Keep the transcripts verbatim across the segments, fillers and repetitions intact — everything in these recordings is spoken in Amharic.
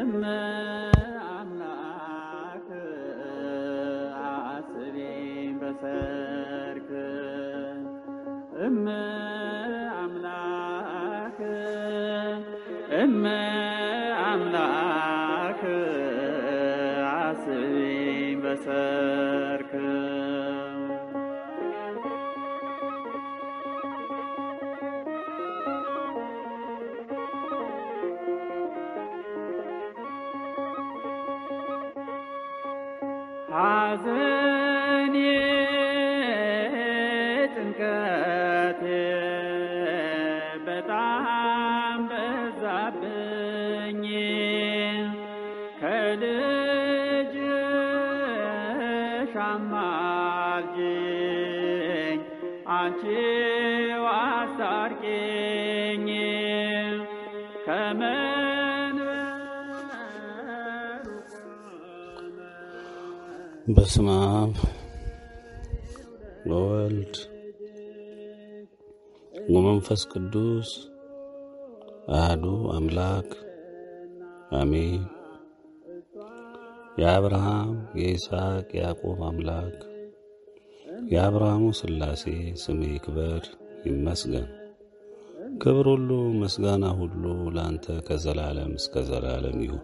እመ አምላክ አስሪን በሰርክ እመ አምላክ እመ አምላክ አስሪን በሰርክ ሐዘኔ ጭንቀቴ በጣም በዛብኝ ከልጅሽ አማልጅኝ አንቺው አስታርቂኝ በስመ አብ ወወልድ ወመንፈስ ቅዱስ አሐዱ አምላክ አሜን። የአብርሃም የይስሐቅ የያዕቆብ አምላክ የአብርሃሙ ሥላሴ ስም ይክበር ይመስገን። ክብር ሁሉ ምስጋና ሁሉ ለአንተ ከዘላለም እስከ ዘላለም ይሁን።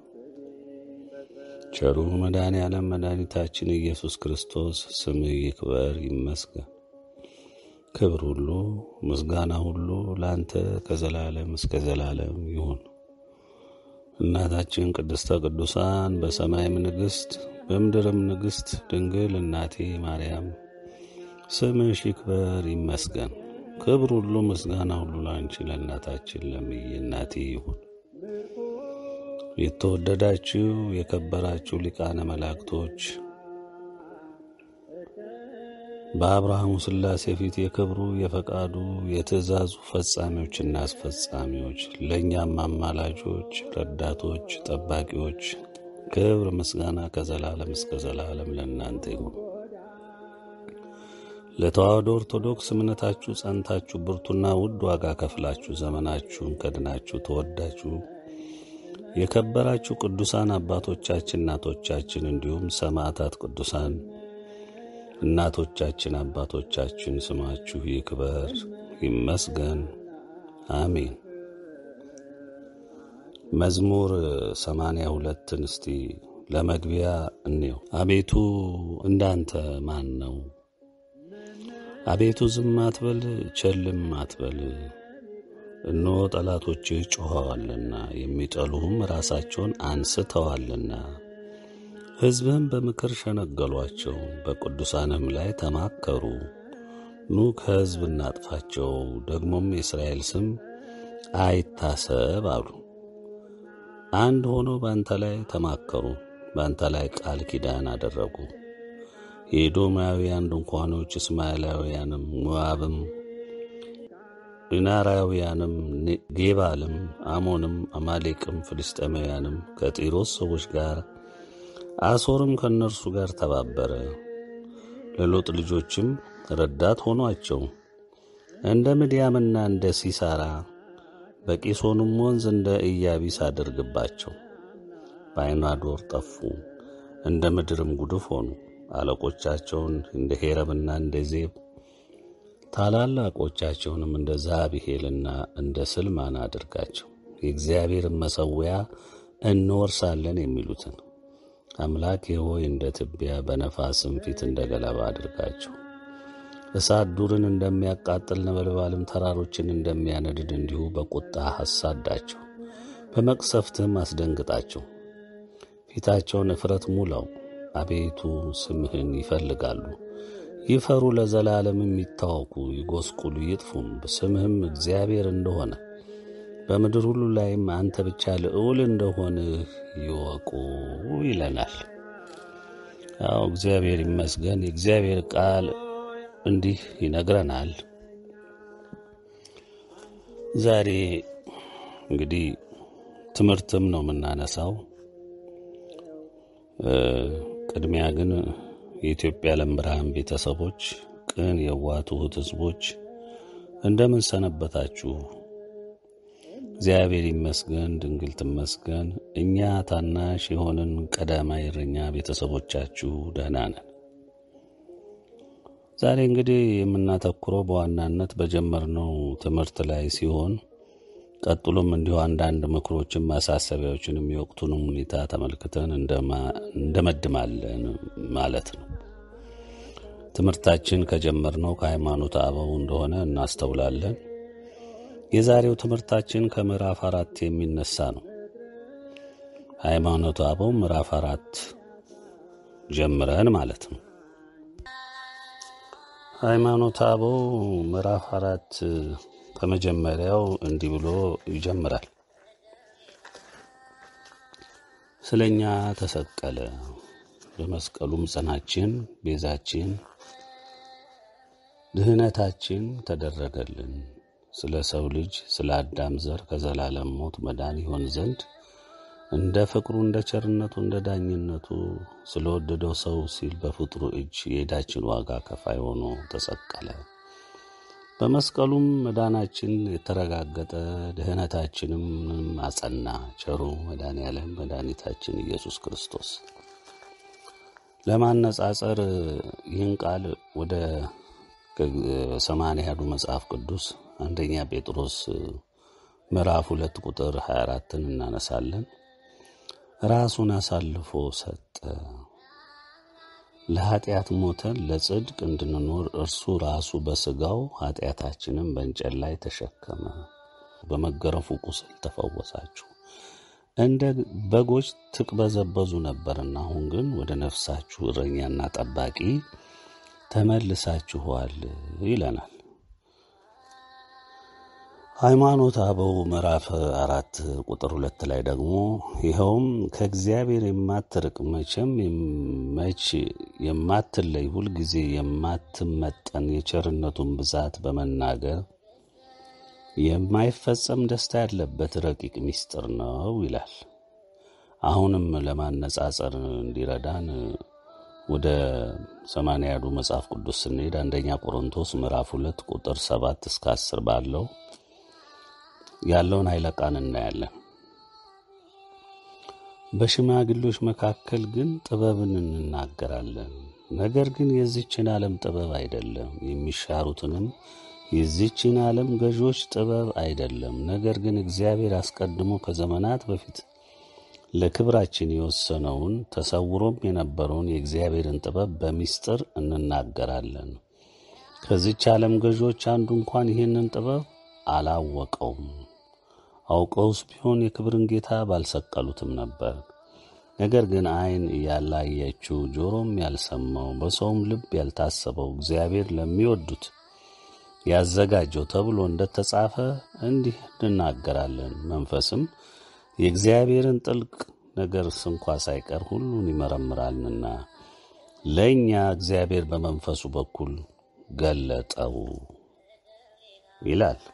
ቸሩ መድኃኔ ዓለም መድኃኒታችን ኢየሱስ ክርስቶስ ስም ይክበር ይመስገን። ክብር ሁሉ ምስጋና ሁሉ ለአንተ ከዘላለም እስከ ዘላለም ይሁን። እናታችን ቅድስተ ቅዱሳን በሰማይም ንግሥት በምድርም ንግሥት ድንግል እናቴ ማርያም ስምሽ ይክበር ይመስገን። ክብር ሁሉ ምስጋና ሁሉ ለአንቺ ለእናታችን ለምዬ እናቴ ይሁን። የተወደዳችሁ የከበራችሁ ሊቃነ መላእክቶች በአብርሃሙ ሥላሴ ፊት የክብሩ የፈቃዱ የትእዛዙ ፈጻሚዎችና አስፈጻሚዎች ለእኛም አማላጆች፣ ረዳቶች፣ ጠባቂዎች ክብር ምስጋና ከዘላለም እስከ ዘላለም ለእናንተ ይሁን። ለተዋህዶ ኦርቶዶክስ እምነታችሁ ጸንታችሁ ብርቱና ውድ ዋጋ ከፍላችሁ ዘመናችሁን ከድናችሁ ተወዳችሁ የከበራችሁ ቅዱሳን አባቶቻችን እናቶቻችን እንዲሁም ሰማዕታት ቅዱሳን እናቶቻችን አባቶቻችን ስማችሁ ይክበር ይመስገን አሜን። መዝሙር ሰማንያ ሁለትን እስቲ ለመግቢያ እንየው። አቤቱ እንዳንተ ማን ነው? አቤቱ ዝም አትበል ቸልም አትበል። እነሆ ጠላቶችህ ጮኸዋልና የሚጠሉህም ራሳቸውን አንስተዋልና። ሕዝብህም በምክር ሸነገሏቸው፣ በቅዱሳንም ላይ ተማከሩ። ኑ ከሕዝብ እናጥፋቸው፣ ደግሞም የእስራኤል ስም አይታሰብ አሉ። አንድ ሆኖ በአንተ ላይ ተማከሩ፣ በአንተ ላይ ቃል ኪዳን አደረጉ። የኤዶማውያን ድንኳኖች፣ እስማኤላውያንም፣ ሞዓብም፣ ኢናራውያንም፣ ጌባልም፣ አሞንም፣ አማሌቅም፣ ፍልስጤማውያንም ከጢሮስ ሰዎች ጋር አሦርም ከእነርሱ ጋር ተባበረ። ለሎጥ ልጆችም ረዳት ሆኗቸው። እንደ ምድያምና እንደ ሲሳራ በቂሶንም ወንዝ እንደ ኢያቢስ አድርግባቸው። በዓይናዶር ጠፉ፣ እንደ ምድርም ጉድፍ ሆኑ። አለቆቻቸውን እንደ ሄረብና እንደ ዜብ ታላላቆቻቸውንም እንደ ዛብሄልና እንደ ስልማን አድርጋቸው። የእግዚአብሔርን መሠዊያ እንወርሳለን የሚሉትን አምላኬ ሆይ እንደ ትቢያ በነፋስም ፊት እንደ ገለባ አድርጋቸው። እሳት ዱርን እንደሚያቃጥል ነበልባልም ተራሮችን እንደሚያነድድ እንዲሁ በቁጣ አሳዳቸው፣ በመቅሰፍትም አስደንግጣቸው። ፊታቸውን እፍረት ሙላው። አቤቱ ስምህን ይፈልጋሉ፣ ይፈሩ፣ ለዘላለምም ይታወኩ፣ ይጐስቁሉ፣ ይጥፉም። ስምህም እግዚአብሔር እንደሆነ በምድር ሁሉ ላይም አንተ ብቻ ልዑል እንደሆንህ ይወቁ ይለናል። አዎ እግዚአብሔር ይመስገን። የእግዚአብሔር ቃል እንዲህ ይነግረናል። ዛሬ እንግዲህ ትምህርትም ነው የምናነሳው። ቅድሚያ ግን የኢትዮጵያ ዓለም ብርሃን ቤተሰቦች፣ ቅን የዋህ ትሑት ሕዝቦች እንደምን ሰነበታችሁ? እግዚአብሔር ይመስገን፣ ድንግል ትመስገን። እኛ ታናሽ የሆንን ቀዳማይ እረኛ ቤተሰቦቻችሁ ደህና ነን። ዛሬ እንግዲህ የምናተኩረው በዋናነት በጀመርነው ትምህርት ላይ ሲሆን ቀጥሎም እንዲሁ አንዳንድ ምክሮችን፣ ማሳሰቢያዎችን የሚወቅቱንም ሁኔታ ተመልክተን እንደመድማለን ማለት ነው። ትምህርታችን ከጀመርነው ከሃይማኖተ አበው እንደሆነ እናስተውላለን። የዛሬው ትምህርታችን ከምዕራፍ አራት የሚነሳ ነው። ሃይማኖተ አበው ምዕራፍ አራት ጀምረን ማለት ነው። ሃይማኖተ አበው ምዕራፍ አራት ከመጀመሪያው እንዲህ ብሎ ይጀምራል። ስለኛ ተሰቀለ፣ በመስቀሉም ጽናችን፣ ቤዛችን፣ ድህነታችን ተደረገልን። ስለ ሰው ልጅ ስለ አዳም ዘር ከዘላለም ሞት መዳን ይሆን ዘንድ እንደ ፍቅሩ እንደ ቸርነቱ እንደ ዳኝነቱ ስለወደደው ሰው ሲል በፍጥሩ እጅ የዕዳችን ዋጋ ከፋይ ሆኖ ተሰቀለ። በመስቀሉም መዳናችን የተረጋገጠ ድህነታችንም አጸና። ቸሩ መድኃኔዓለም መድኃኒታችን ኢየሱስ ክርስቶስ። ለማነጻጸር ይህን ቃል ወደ ሰማንያ ያህሉ መጽሐፍ ቅዱስ አንደኛ ጴጥሮስ ምዕራፍ ሁለት ቁጥር ሀያ አራትን እናነሳለን። ራሱን አሳልፎ ሰጠ፣ ለኃጢአት ሞተን ለጽድቅ እንድንኖር እርሱ ራሱ በሥጋው ኃጢአታችንን በእንጨት ላይ ተሸከመ። በመገረፉ ቁስል ተፈወሳችሁ። እንደ በጎች ትቅበዘበዙ ነበርና አሁን ግን ወደ ነፍሳችሁ እረኛና ጠባቂ ተመልሳችኋል ይለናል። ሃይማኖተ አበው ምዕራፍ አራት ቁጥር ሁለት ላይ ደግሞ ይኸውም ከእግዚአብሔር የማትርቅ መቼም መች የማትለይ ሁልጊዜ የማትመጠን የቸርነቱን ብዛት በመናገር የማይፈጸም ደስታ ያለበት ረቂቅ ምስጢር ነው ይላል። አሁንም ለማነጻጸር እንዲረዳን ወደ ሰማንያ ያህሉ መጽሐፍ ቅዱስ ስንሄድ አንደኛ ቆሮንቶስ ምዕራፍ ሁለት ቁጥር ሰባት እስከ አስር ባለው ያለውን ኃይለ ቃል እናያለን። በሽማግሌዎች መካከል ግን ጥበብን እንናገራለን፣ ነገር ግን የዚችን ዓለም ጥበብ አይደለም፣ የሚሻሩትንም የዚችን ዓለም ገዦች ጥበብ አይደለም። ነገር ግን እግዚአብሔር አስቀድሞ ከዘመናት በፊት ለክብራችን የወሰነውን ተሰውሮም የነበረውን የእግዚአብሔርን ጥበብ በሚስጥር እንናገራለን። ከዚች ዓለም ገዦች አንዱ እንኳን ይህንን ጥበብ አላወቀውም። አውቀውስ ቢሆን የክብርን ጌታ ባልሰቀሉትም ነበር። ነገር ግን ዓይን ያላየችው ጆሮም ያልሰማው በሰውም ልብ ያልታሰበው እግዚአብሔር ለሚወዱት ያዘጋጀው ተብሎ እንደተጻፈ እንዲህ እንናገራለን። መንፈስም የእግዚአብሔርን ጥልቅ ነገር እንኳ ሳይቀር ሁሉን ይመረምራልና ለእኛ እግዚአብሔር በመንፈሱ በኩል ገለጠው ይላል።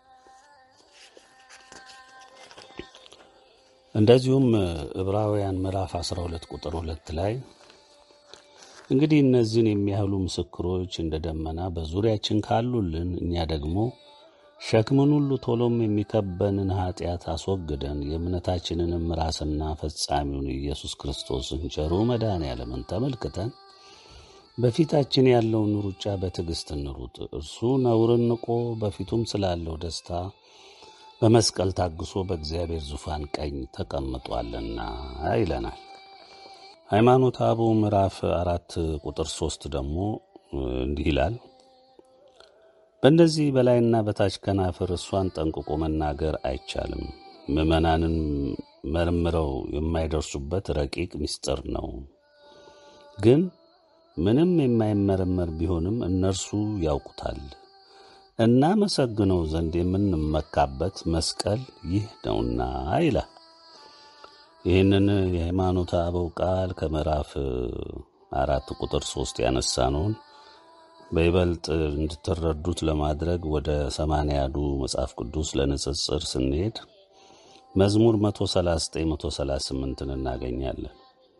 እንደዚሁም ዕብራውያን ምዕራፍ አስራ ሁለት ቁጥር ሁለት ላይ እንግዲህ እነዚህን የሚያህሉ ምስክሮች እንደ ደመና በዙሪያችን ካሉልን እኛ ደግሞ ሸክምን ሁሉ ቶሎም የሚከበንን ኃጢአት አስወግደን የእምነታችንንም ራስና ፈጻሚውን ኢየሱስ ክርስቶስን ቸሩ መድኃኔዓለምን ተመልክተን በፊታችን ያለውን ሩጫ በትዕግሥት እንሩጥ። እርሱ ነውርን ንቆ በፊቱም ስላለው ደስታ በመስቀል ታግሶ በእግዚአብሔር ዙፋን ቀኝ ተቀምጧልና ይለናል። ሃይማኖተ አበው ምዕራፍ አራት ቁጥር ሶስት ደግሞ እንዲህ ይላል። በእንደዚህ በላይና በታች ከናፍር እሷን ጠንቅቆ መናገር አይቻልም። ምዕመናንን መርምረው የማይደርሱበት ረቂቅ ምስጢር ነው። ግን ምንም የማይመረመር ቢሆንም እነርሱ ያውቁታል። እናመሰግነው ዘንድ የምንመካበት መስቀል ይህ ነውና ይላል። ይህንን የሃይማኖተ አበው ቃል ከምዕራፍ አራት ቁጥር ሶስት ያነሳነውን በይበልጥ እንድትረዱት ለማድረግ ወደ ሰማንያ ያህሉ መጽሐፍ ቅዱስ ለንጽጽር ስንሄድ መዝሙር መቶ ሰላሳ ዘጠኝ መቶ ሰላሳ ስምንትን እናገኛለን።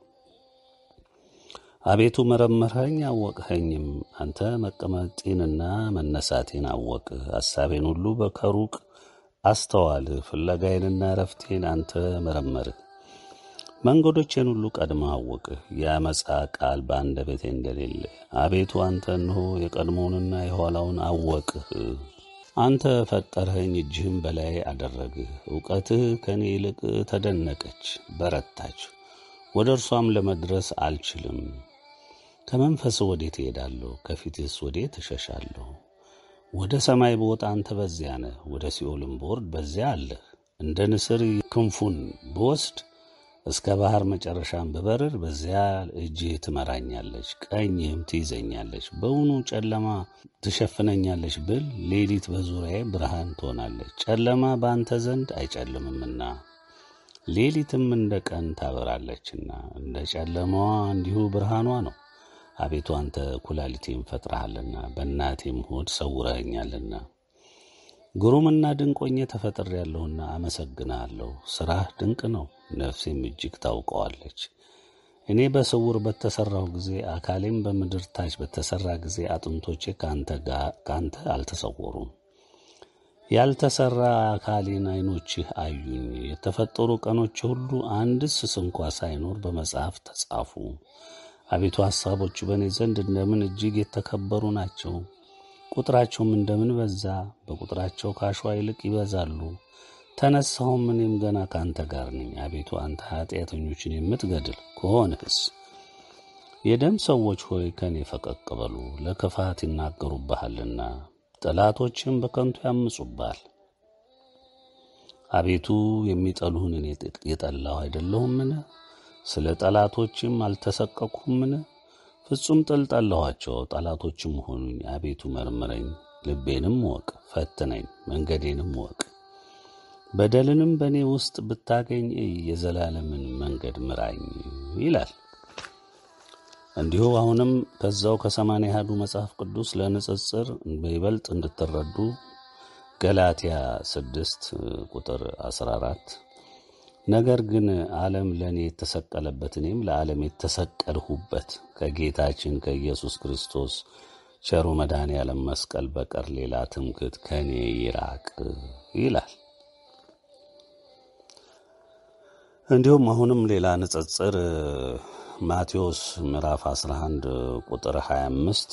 አቤቱ መረመርኸኝ አወቅኸኝም፣ አንተ መቀመጤንና መነሳቴን አወቅህ። ሐሳቤን ሁሉ ከሩቅ አስተዋልህ። ፍለጋዬንና ዕረፍቴን አንተ መረመርህ። መንገዶቼን ሁሉ ቀድመህ አወቅህ። የዓመፃ ቃል በአንደበቴ እንደሌለ አቤቱ አንተ እነሆ የቀድሞውንና የኋላውን አወቅህ። አንተ ፈጠርኸኝ፣ እጅህም በላይ አደረግህ። ዕውቀትህ ከእኔ ይልቅ ተደነቀች በረታች፣ ወደ እርሷም ለመድረስ አልችልም። ከመንፈስህ ወዴት እሄዳለሁ? ከፊትህስ ወዴት እሸሻለሁ? ወደ ሰማይ ብወጣ አንተ በዚያ ነህ፣ ወደ ሲኦልም ብወርድ በዚያ አለህ። እንደ ንስር ክንፉን ብወስድ እስከ ባሕር መጨረሻም ብበርር በዚያ እጅህ ትመራኛለች፣ ቀኝህም ትይዘኛለች። በውኑ ጨለማ ትሸፍነኛለች ብል ሌሊት በዙሪያዬ ብርሃን ትሆናለች። ጨለማ በአንተ ዘንድ አይጨልምምና ሌሊትም እንደ ቀን ታበራለችና እንደ ጨለማዋ እንዲሁ ብርሃኗ ነው። አቤቱ አንተ ኩላሊቴን ፈጥረሃልና በእናቴም ሆድ ሰውረኸኛልና። ግሩምና ድንቅ ሆኜ ተፈጥሬአለሁና አመሰግንሃለሁ። ሥራህ ድንቅ ነው፣ ነፍሴም እጅግ ታውቀዋለች። እኔ በስውር በተሠራሁ ጊዜ አካሌም በምድር ታች በተሠራ ጊዜ አጥንቶቼ ከአንተ አልተሰወሩም። ያልተሠራ አካሌን ዓይኖችህ አዩኝ። የተፈጠሩ ቀኖች ሁሉ አንድስ ስንኳ ሳይኖር በመጽሐፍ ተጻፉ። አቤቱ ሐሳቦች በእኔ ዘንድ እንደምን እጅግ የተከበሩ ናቸው! ቁጥራቸውም እንደምን በዛ! በቁጥራቸው ከአሸዋ ይልቅ ይበዛሉ። ተነሳሁም፣ እኔም ገና ከአንተ ጋር ነኝ። አቤቱ አንተ ኃጢአተኞችን የምትገድል ከሆንህስ የደም ሰዎች ሆይ ከእኔ ፈቀቅ በሉ። ለክፋት ይናገሩብሃልና ጠላቶችም በከንቱ ያምፁብሃል። አቤቱ የሚጠሉህን እኔ የጠላሁ አይደለሁምን? ስለ ጠላቶችም አልተሰቀቅሁምን? ፍጹም ጥል ጠላኋቸው፣ ጠላቶችም ሆኑኝ። አቤቱ መርምረኝ፣ ልቤንም እወቅ፣ ፈትነኝ፣ መንገዴንም እወቅ። በደልንም በእኔ ውስጥ ብታገኝ የዘላለምን መንገድ ምራኝ ይላል። እንዲሁ አሁንም ከዛው ከሰማንያ አሐዱ መጽሐፍ ቅዱስ ለንጽጽር በይበልጥ እንድትረዱ ገላትያ ስድስት ቁጥር አስራ አራት ነገር ግን ዓለም ለእኔ የተሰቀለበት እኔም ለዓለም የተሰቀልሁበት ከጌታችን ከኢየሱስ ክርስቶስ ቸሩ መድኃኔ ዓለም መስቀል በቀር ሌላ ትምክህት ከእኔ ይራቅ ይላል። እንዲሁም አሁንም ሌላ ንጽጽር ማቴዎስ ምዕራፍ አስራ አንድ ቁጥር ሀያ አምስት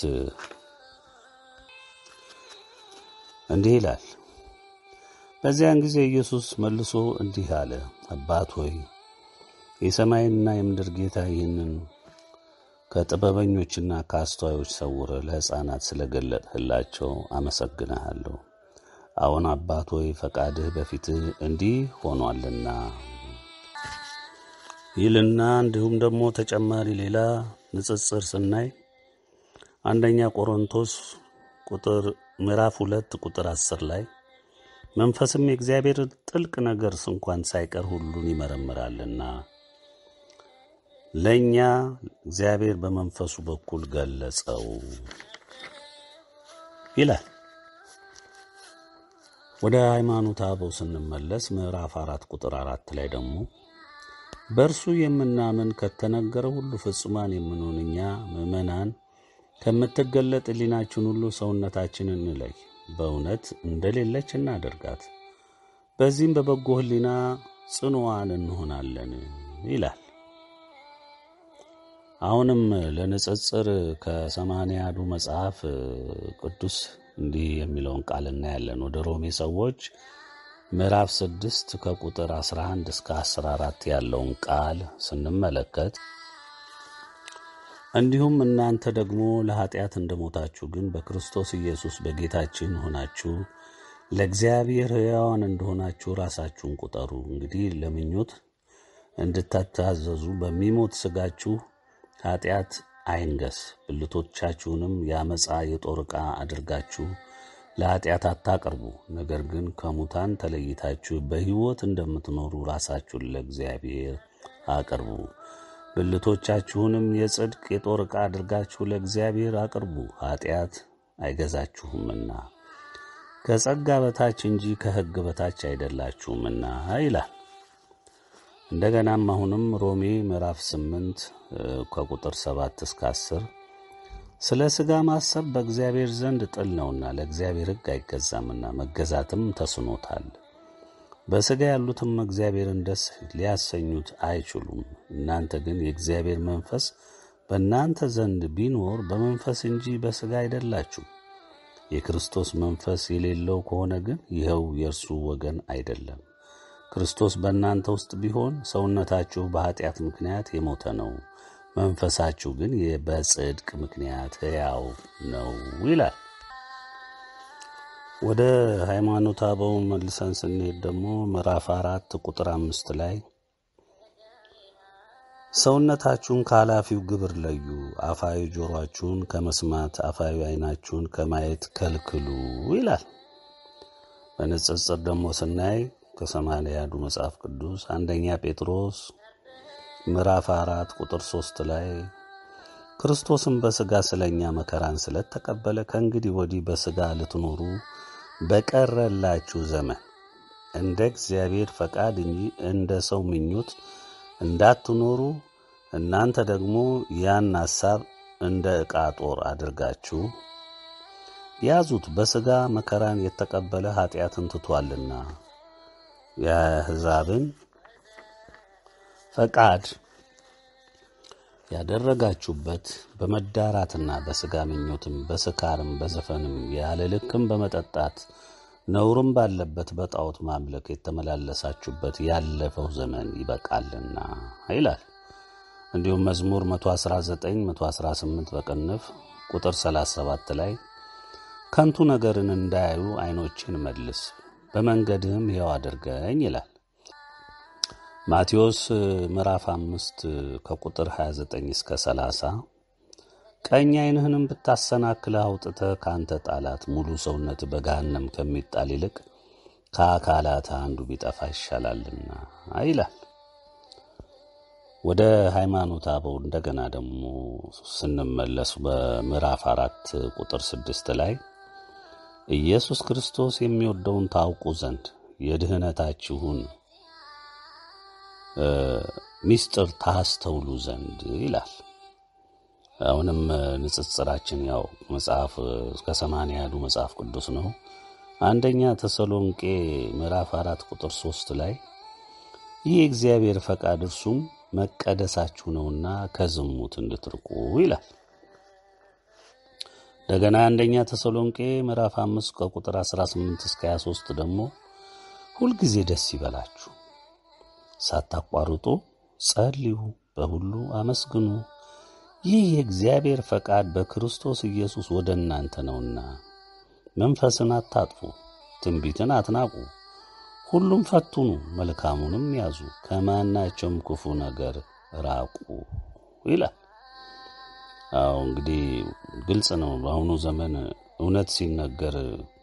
እንዲህ ይላል። በዚያን ጊዜ ኢየሱስ መልሶ እንዲህ አለ፣ አባት ሆይ የሰማይና የምድር ጌታ ይህንን ከጥበበኞችና ከአስተዋዮች ሰውረ ለሕፃናት ስለገለጥህላቸው አመሰግንሃለሁ። አሁን አባት ሆይ ፈቃድህ በፊትህ እንዲህ ሆኗልና ይልና እንዲሁም ደግሞ ተጨማሪ ሌላ ንጽጽር ስናይ አንደኛ ቆሮንቶስ ቁጥር ምዕራፍ ሁለት ቁጥር አስር ላይ መንፈስም የእግዚአብሔር ጥልቅ ነገር እንኳን ሳይቀር ሁሉን ይመረምራልና ለእኛ እግዚአብሔር በመንፈሱ በኩል ገለጸው ይላል። ወደ ሃይማኖተ አበው ስንመለስ ምዕራፍ አራት ቁጥር አራት ላይ ደግሞ በእርሱ የምናምን ከተነገረ ሁሉ ፍጹማን የምንሆን እኛ ምእመናን ከምትገለጥ ሕሊናችን ሁሉ ሰውነታችንን እንለይ፣ በእውነት እንደሌለች እናደርጋት፣ በዚህም በበጎ ሕሊና ጽኑዓን እንሆናለን ይላል። አሁንም ለንጽጽር ከሰማንያ አሐዱ መጽሐፍ ቅዱስ እንዲህ የሚለውን ቃል እናያለን። ወደ ሮሜ ሰዎች ምዕራፍ ስድስት ከቁጥር አስራ አንድ እስከ አስራ አራት ያለውን ቃል ስንመለከት እንዲሁም እናንተ ደግሞ ለኃጢአት እንደሞታችሁ ግን በክርስቶስ ኢየሱስ በጌታችን ሆናችሁ ለእግዚአብሔር ሕያዋን እንደሆናችሁ ራሳችሁን ቁጠሩ። እንግዲህ ለምኞት እንድትታዘዙ በሚሞት ሥጋችሁ ኃጢአት አይንገስ፣ ብልቶቻችሁንም የአመፃ የጦር ዕቃ አድርጋችሁ ለኃጢአት አታቅርቡ። ነገር ግን ከሙታን ተለይታችሁ በሕይወት እንደምትኖሩ ራሳችሁን ለእግዚአብሔር አቅርቡ። ብልቶቻችሁንም የጽድቅ የጦር ዕቃ አድርጋችሁ ለእግዚአብሔር አቅርቡ፣ ኃጢአት አይገዛችሁምና ከጸጋ በታች እንጂ ከሕግ በታች አይደላችሁምና ይላል። እንደገናም አሁንም ሮሜ ምዕራፍ ስምንት ከቁጥር ሰባት እስከ አስር ስለ ሥጋ ማሰብ በእግዚአብሔር ዘንድ ጥል ነውና ለእግዚአብሔር ሕግ አይገዛምና መገዛትም ተስኖታል። በሥጋ ያሉትም እግዚአብሔርን ደስ ሊያሰኙት አይችሉም። እናንተ ግን የእግዚአብሔር መንፈስ በእናንተ ዘንድ ቢኖር በመንፈስ እንጂ በሥጋ አይደላችሁ። የክርስቶስ መንፈስ የሌለው ከሆነ ግን ይኸው የእርሱ ወገን አይደለም። ክርስቶስ በእናንተ ውስጥ ቢሆን ሰውነታችሁ በኃጢአት ምክንያት የሞተ ነው፣ መንፈሳችሁ ግን በጽድቅ ምክንያት ሕያው ነው ይላል። ወደ ሃይማኖተ አበው መልሰን ስንሄድ ደግሞ ምዕራፍ አራት ቁጥር አምስት ላይ ሰውነታችሁን ከኃላፊው ግብር ለዩ፣ አፋዊ ጆሮአችሁን ከመስማት አፋዊ ዓይናችሁን ከማየት ከልክሉ ይላል። በንጽጽር ደግሞ ስናይ ከሰማንያ አንዱ መጽሐፍ ቅዱስ አንደኛ ጴጥሮስ ምዕራፍ አራት ቁጥር ሶስት ላይ ክርስቶስም በሥጋ ስለኛ መከራን ስለተቀበለ ከእንግዲህ ወዲህ በሥጋ ልትኖሩ በቀረላችሁ ዘመን እንደ እግዚአብሔር ፈቃድ እንጂ እንደ ሰው ምኞት እንዳትኖሩ እናንተ ደግሞ ያን ሐሳብ እንደ ዕቃ ጦር አድርጋችሁ ያዙት። በሥጋ መከራን የተቀበለ ኀጢአትን ትቶአልና የአሕዛብን ፈቃድ ያደረጋችሁበት በመዳራትና በሥጋ ምኞትም በስካርም በዘፈንም ያለ ልክም በመጠጣት ነውርም ባለበት በጣዖት ማምለክ የተመላለሳችሁበት ያለፈው ዘመን ይበቃልና ይላል። እንዲሁም መዝሙር መቶ አስራ ዘጠኝ መቶ አስራ ስምንት በቅንፍ ቁጥር ሰላሳ ሰባት ላይ ከንቱ ነገርን እንዳያዩ ዓይኖችን መልስ፣ በመንገድህም ሕያው አድርገኝ ይላል። ማቴዎስ ምዕራፍ አምስት ከቁጥር ሀያ ዘጠኝ እስከ ሰላሳ ቀኝ ዓይንህንም ብታሰናክልህ አውጥተህ ካንተ ጣላት፣ ሙሉ ሰውነት በገሃነም ከሚጣል ይልቅ ከአካላት አንዱ ቢጠፋ ይሻላልና ይላል። ወደ ሃይማኖተ አበው እንደገና ደግሞ ስንመለስ በምዕራፍ አራት ቁጥር ስድስት ላይ ኢየሱስ ክርስቶስ የሚወደውን ታውቁ ዘንድ የድህነታችሁን ሚስጥር ታስተውሉ ዘንድ ይላል። አሁንም ንጽጽራችን ያው መጽሐፍ ከሰማንያ ያሉ መጽሐፍ ቅዱስ ነው። አንደኛ ተሰሎንቄ ምዕራፍ አራት ቁጥር ሶስት ላይ ይህ የእግዚአብሔር ፈቃድ እርሱም መቀደሳችሁ ነውና ከዝሙት እንድትርቁ ይላል። እንደገና አንደኛ ተሰሎንቄ ምዕራፍ አምስት ከቁጥር አስራ ስምንት እስከ ሀያ ሦስት ደግሞ ሁልጊዜ ደስ ይበላችሁ፣ ሳታቋርጡ ጸልዩ፣ በሁሉ አመስግኑ፣ ይህ የእግዚአብሔር ፈቃድ በክርስቶስ ኢየሱስ ወደ እናንተ ነውና። መንፈስን አታጥፉ፣ ትንቢትን አትናቁ፣ ሁሉም ፈትኑ፣ መልካሙንም ያዙ፣ ከማናቸውም ክፉ ነገር ራቁ ይላል። አዎ እንግዲህ ግልጽ ነው። በአሁኑ ዘመን እውነት ሲነገር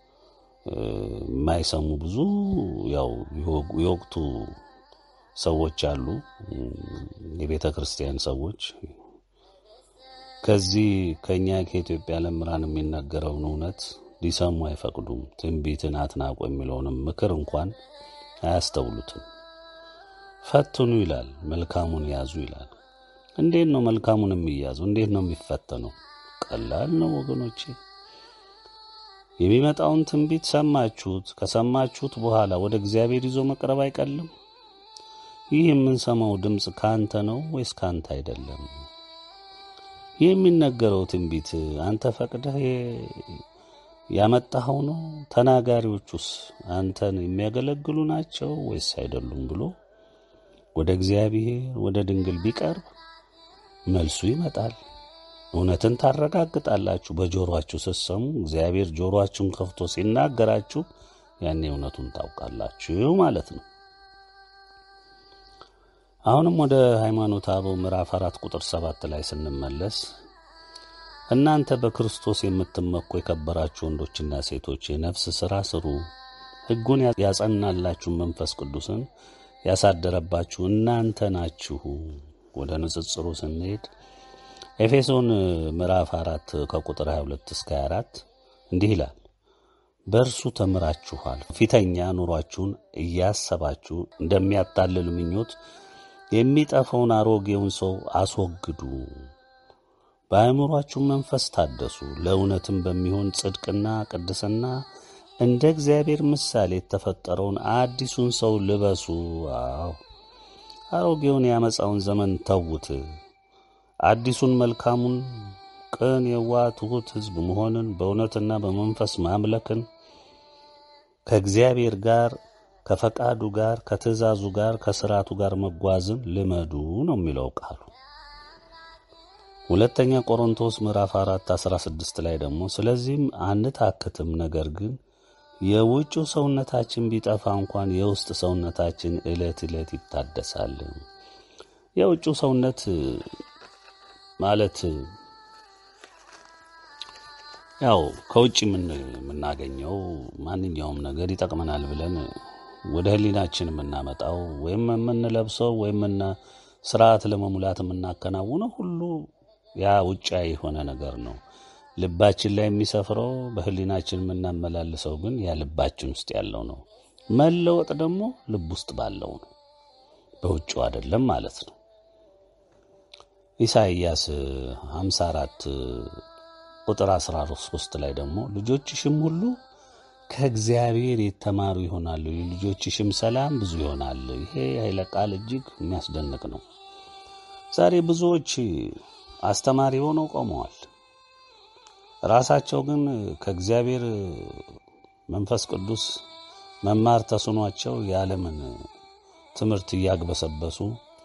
የማይሰሙ ብዙ ያው የወቅቱ ሰዎች አሉ፣ የቤተ ክርስቲያን ሰዎች። ከዚህ ከኛ ከኢትዮጵያ ለምራን የሚነገረውን እውነት ሊሰሙ አይፈቅዱም። ትንቢትን አትናቁ የሚለውንም ምክር እንኳን አያስተውሉትም። ፈትኑ ይላል፣ መልካሙን ያዙ ይላል። እንዴት ነው መልካሙን የሚያዙ? እንዴት ነው የሚፈተነው? ቀላል ነው ወገኖቼ። የሚመጣውን ትንቢት ሰማችሁት። ከሰማችሁት በኋላ ወደ እግዚአብሔር ይዞ መቅረብ አይቀልም። ይህ የምንሰማው ድምፅ ካንተ ነው ወይስ ካንተ አይደለም? የሚነገረው ትንቢት አንተ ፈቅደህ ያመጣኸው ነው? ተናጋሪዎቹስ አንተን የሚያገለግሉ ናቸው ወይስ አይደሉም ብሎ ወደ እግዚአብሔር ወደ ድንግል ቢቀርብ መልሱ ይመጣል። እውነትን ታረጋግጣላችሁ። በጆሮአችሁ ስትሰሙ እግዚአብሔር ጆሮአችሁን ከፍቶ ሲናገራችሁ ያኔ እውነቱን ታውቃላችሁ ማለት ነው። አሁንም ወደ ሃይማኖተ አበው ምዕራፍ አራት ቁጥር ሰባት ላይ ስንመለስ እናንተ በክርስቶስ የምትመኩ የከበራችሁ ወንዶችና ሴቶች የነፍስ ሥራ ስሩ፣ ሕጉን ያጸናላችሁ መንፈስ ቅዱስን ያሳደረባችሁ እናንተ ናችሁ። ወደ ንጽጽሩ ስንሄድ ኤፌሶን ምዕራፍ አራት ከቁጥር ሀያ ሁለት እስከ ሀያ አራት እንዲህ ይላል። በእርሱ ተምራችኋል፣ ፊተኛ ኑሯችሁን እያሰባችሁ እንደሚያታልል ምኞት የሚጠፋውን አሮጌውን ሰው አስወግዱ፣ በአእምሮአችሁ መንፈስ ታደሱ፣ ለእውነትም በሚሆን ጽድቅና ቅድስና እንደ እግዚአብሔር ምሳሌ የተፈጠረውን አዲሱን ሰው ልበሱ። አዎ አሮጌውን ያመፃውን ዘመን ተዉት። አዲሱን መልካሙን፣ ቅን፣ የዋህ፣ ትሑት ሕዝብ መሆንን፣ በእውነትና በመንፈስ ማምለክን፣ ከእግዚአብሔር ጋር ከፈቃዱ ጋር ከትእዛዙ ጋር ከሥርዓቱ ጋር መጓዝን ልመዱ ነው የሚለው ቃሉ። ሁለተኛ ቆሮንቶስ ምዕራፍ አራት አስራ ስድስት ላይ ደግሞ ስለዚህም አንታክትም፣ ነገር ግን የውጭው ሰውነታችን ቢጠፋ እንኳን የውስጥ ሰውነታችን ዕለት ዕለት ይታደሳል። የውጭው ሰውነት ማለት ያው ከውጭ የምናገኘው ማንኛውም ነገር ይጠቅመናል ብለን ወደ ህሊናችን የምናመጣው ወይም የምንለብሰው ወይም ስርዓት ለመሙላት የምናከናውነው ሁሉ ያ ውጫዊ የሆነ ነገር ነው። ልባችን ላይ የሚሰፍረው በህሊናችን የምናመላልሰው ግን ያ ልባችን ውስጥ ያለው ነው። መለወጥ ደግሞ ልብ ውስጥ ባለው ነው፣ በውጭው አይደለም ማለት ነው። ኢሳይያስ ሃምሳ አራት ቁጥር አስራ ሶስት ላይ ደግሞ ልጆችሽም ሁሉ ከእግዚአብሔር የተማሩ ይሆናሉ፣ ልጆችሽም ሰላም ብዙ ይሆናል። ይሄ ኃይለ ቃል እጅግ የሚያስደንቅ ነው። ዛሬ ብዙዎች አስተማሪ ሆነው ቆመዋል። ራሳቸው ግን ከእግዚአብሔር መንፈስ ቅዱስ መማር ተስኗቸው የዓለምን ትምህርት እያግበሰበሱ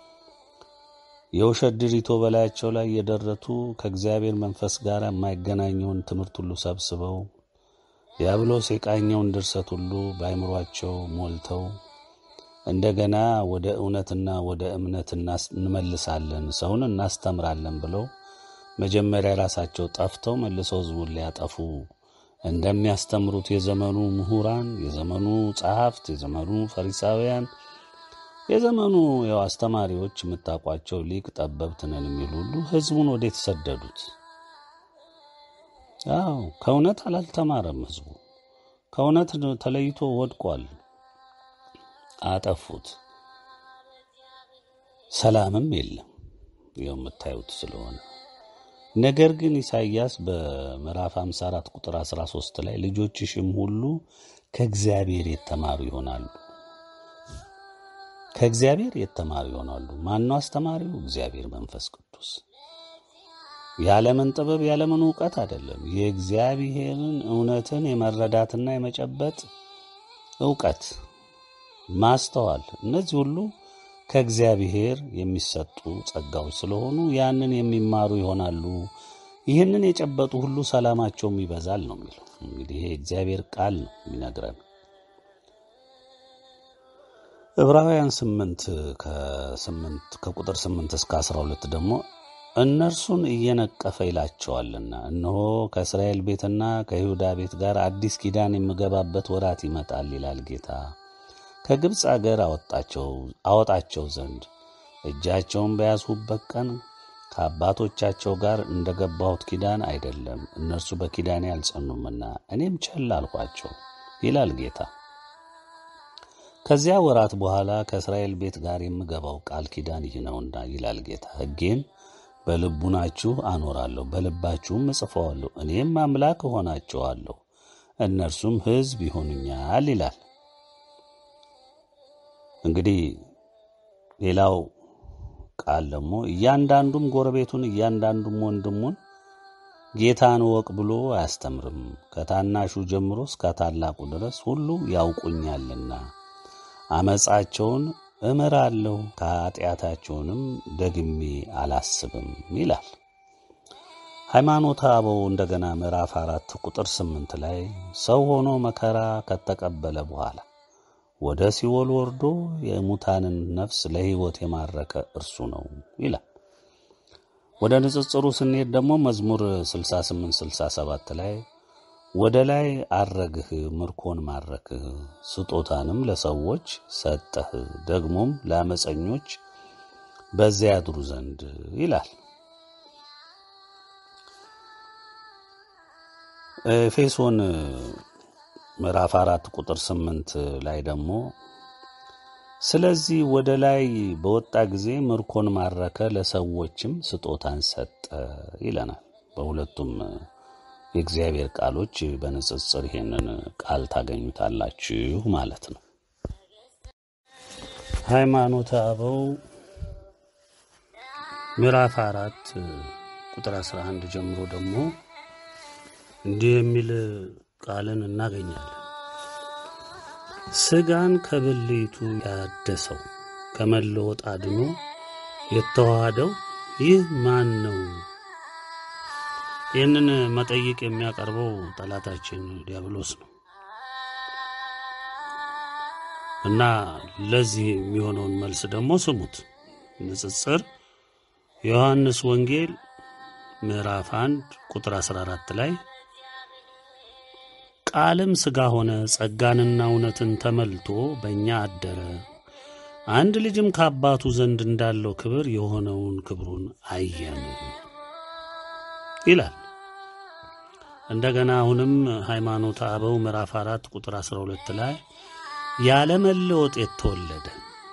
የውሸት ድሪቶ በላያቸው ላይ የደረቱ ከእግዚአብሔር መንፈስ ጋር የማይገናኘውን ትምህርት ሁሉ ሰብስበው ዲያብሎስ የቃኘውን ድርሰት ሁሉ በአይምሯቸው ሞልተው እንደገና ወደ እውነትና ወደ እምነት እንመልሳለን፣ ሰውን እናስተምራለን ብለው መጀመሪያ ራሳቸው ጠፍተው መልሰው ሕዝቡን ሊያጠፉ እንደሚያስተምሩት የዘመኑ ምሁራን፣ የዘመኑ ጸሐፍት፣ የዘመኑ ፈሪሳውያን፣ የዘመኑ ያው አስተማሪዎች የምታውቋቸው ሊቅ ጠበብት ነን የሚሉ ሁሉ ሕዝቡን ወደ ተሰደዱት። አዎ ከእውነት አላልተማረም። ሕዝቡ ከእውነት ተለይቶ ወድቋል። አጠፉት። ሰላምም የለም ይኸው የምታዩት ስለሆነ። ነገር ግን ኢሳይያስ በምዕራፍ ሃምሳ አራት ቁጥር አስራ ሶስት ላይ ልጆችሽም ሁሉ ከእግዚአብሔር የተማሩ ይሆናሉ። ከእግዚአብሔር የተማሩ ይሆናሉ። ማነው አስተማሪው? እግዚአብሔር መንፈስ ቅዱስ። የዓለምን ጥበብ የዓለምን ዕውቀት አይደለም፣ የእግዚአብሔርን እውነትን የመረዳትና የመጨበጥ ዕውቀት፣ ማስተዋል፣ እነዚህ ሁሉ ከእግዚአብሔር የሚሰጡ ጸጋዎች ስለሆኑ ያንን የሚማሩ ይሆናሉ። ይህንን የጨበጡ ሁሉ ሰላማቸውም ይበዛል ነው የሚለው። እንግዲህ ይሄ እግዚአብሔር ቃል ነው የሚነግረን። ዕብራውያን ስምንት ከስምንት ከቁጥር ስምንት እስከ አስራ ሁለት ደግሞ እነርሱን እየነቀፈ ይላቸዋልና እነሆ ከእስራኤል ቤትና ከይሁዳ ቤት ጋር አዲስ ኪዳን የምገባበት ወራት ይመጣል ይላል ጌታ። ከግብፅ አገር አወጣቸው አወጣቸው ዘንድ እጃቸውን በያዝሁበት ቀን ከአባቶቻቸው ጋር እንደገባሁት ኪዳን አይደለም፣ እነርሱ በኪዳኔ አልጸኑምና እኔም ቸል አልኋቸው ይላል ጌታ። ከዚያ ወራት በኋላ ከእስራኤል ቤት ጋር የምገባው ቃል ኪዳን ይህ ነውና ይላል ጌታ፣ ሕጌን በልቡናችሁ አኖራለሁ፣ በልባችሁም እጽፈዋለሁ፣ እኔም አምላክ እሆናቸዋለሁ፣ እነርሱም ሕዝብ ይሆኑኛል ይላል። እንግዲህ ሌላው ቃል ደግሞ እያንዳንዱም ጎረቤቱን እያንዳንዱም ወንድሙን ጌታን ወቅ ብሎ አያስተምርም፣ ከታናሹ ጀምሮ እስከ ታላቁ ድረስ ሁሉ ያውቁኛልና አመፃቸውን እምራለሁ፣ ከኃጢአታቸውንም ደግሜ አላስብም ይላል። ሃይማኖተ አበው እንደገና ምዕራፍ አራት ቁጥር ስምንት ላይ ሰው ሆኖ መከራ ከተቀበለ በኋላ ወደ ሲኦል ወርዶ የሙታንን ነፍስ ለሕይወት የማረከ እርሱ ነው ይላል። ወደ ንጽጽሩ ስንሄድ ደግሞ መዝሙር ስልሳ ስምንት ስልሳ ሰባት ላይ ወደ ላይ አረግህ፣ ምርኮን ማረክህ፣ ስጦታንም ለሰዎች ሰጠህ፣ ደግሞም ለአመፀኞች በዚያ ያድሩ ዘንድ ይላል። ኤፌሶን ምዕራፍ አራት ቁጥር ስምንት ላይ ደግሞ ስለዚህ ወደ ላይ በወጣ ጊዜ ምርኮን ማረከ፣ ለሰዎችም ስጦታን ሰጠ ይለናል። በሁለቱም የእግዚአብሔር ቃሎች በንጽጽር ይሄንን ቃል ታገኙታላችሁ ማለት ነው። ሃይማኖተ አበው ምዕራፍ አራት ቁጥር አስራ አንድ ጀምሮ ደግሞ እንዲህ የሚል ቃልን እናገኛለን። ስጋን ከብልቱ ያደሰው ከመለወጥ አድኖ የተዋሃደው ይህ ማን ነው? ይህንን መጠይቅ የሚያቀርበው ጠላታችን ዲያብሎስ ነው እና ለዚህ የሚሆነውን መልስ ደግሞ ስሙት። ንጽጽር ዮሐንስ ወንጌል ምዕራፍ አንድ ቁጥር አስራ አራት ላይ ቃልም ሥጋ ሆነ ጸጋንና እውነትን ተመልቶ በእኛ አደረ፣ አንድ ልጅም ከአባቱ ዘንድ እንዳለው ክብር የሆነውን ክብሩን አየን ይላል። እንደገና አሁንም ሃይማኖተ አበው ምዕራፍ አራት ቁጥር አስራ ሁለት ላይ ያለ መለወጥ የተወለደ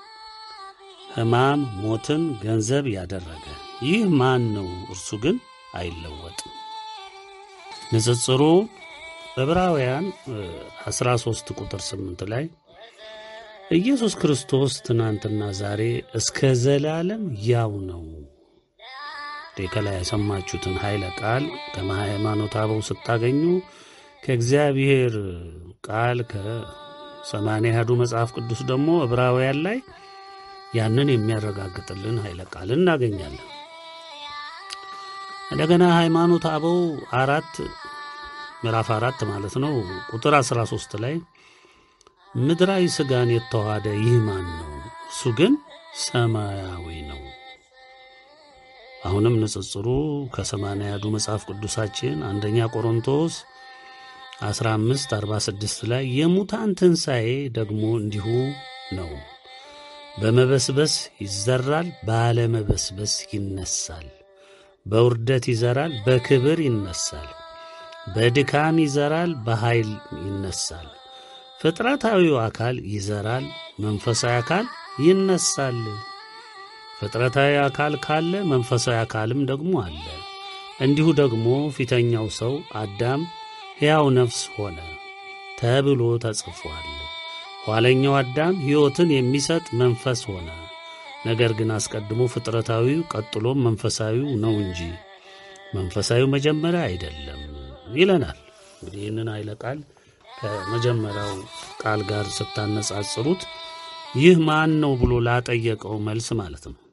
ሕማም ሞትን ገንዘብ ያደረገ ይህ ማን ነው? እርሱ ግን አይለወጥም። ንጽጽሩ ዕብራውያን አስራ ሦስት ቁጥር ስምንት ላይ ኢየሱስ ክርስቶስ ትናንትና ዛሬ እስከ ዘላለም ያው ነው። ከላይ የሰማችሁትን ኃይለ ቃል ከሃይማኖተ አበው ስታገኙ ከእግዚአብሔር ቃል ከሰማንያ አሐዱ መጽሐፍ ቅዱስ ደግሞ ዕብራውያን ላይ ያንን የሚያረጋግጥልን ኃይለ ቃል እናገኛለን። እንደገና ሃይማኖተ አበው አራት ምዕራፍ አራት ማለት ነው ቁጥር አስራ ሦስት ላይ ምድራዊ ሥጋን የተዋሃደ ይህ ማን ነው? እሱ ግን ሰማያዊ ነው። አሁንም ንጽጽሩ ከሰማንያ አሐዱ መጽሐፍ ቅዱሳችን አንደኛ ቆሮንቶስ አስራ አምስት አርባ ስድስት ላይ የሙታን ትንሣኤ ደግሞ እንዲሁ ነው፣ በመበስበስ ይዘራል፣ ባለመበስበስ ይነሳል። በውርደት ይዘራል፣ በክብር ይነሳል። በድካም ይዘራል፣ በኃይል ይነሳል። ፍጥረታዊው አካል ይዘራል፣ መንፈሳዊ አካል ይነሳል። ፍጥረታዊ አካል ካለ መንፈሳዊ አካልም ደግሞ አለ። እንዲሁ ደግሞ ፊተኛው ሰው አዳም ሕያው ነፍስ ሆነ ተብሎ ተጽፏል። ኋለኛው አዳም ሕይወትን የሚሰጥ መንፈስ ሆነ። ነገር ግን አስቀድሞ ፍጥረታዊው ቀጥሎም መንፈሳዊው ነው እንጂ መንፈሳዊው መጀመሪያ አይደለም ይለናል። እንግዲህ ይህንን ኃይለ ቃል ከመጀመሪያው ቃል ጋር ስታነጻጽሩት ይህ ማን ነው ብሎ ላጠየቀው መልስ ማለት ነው።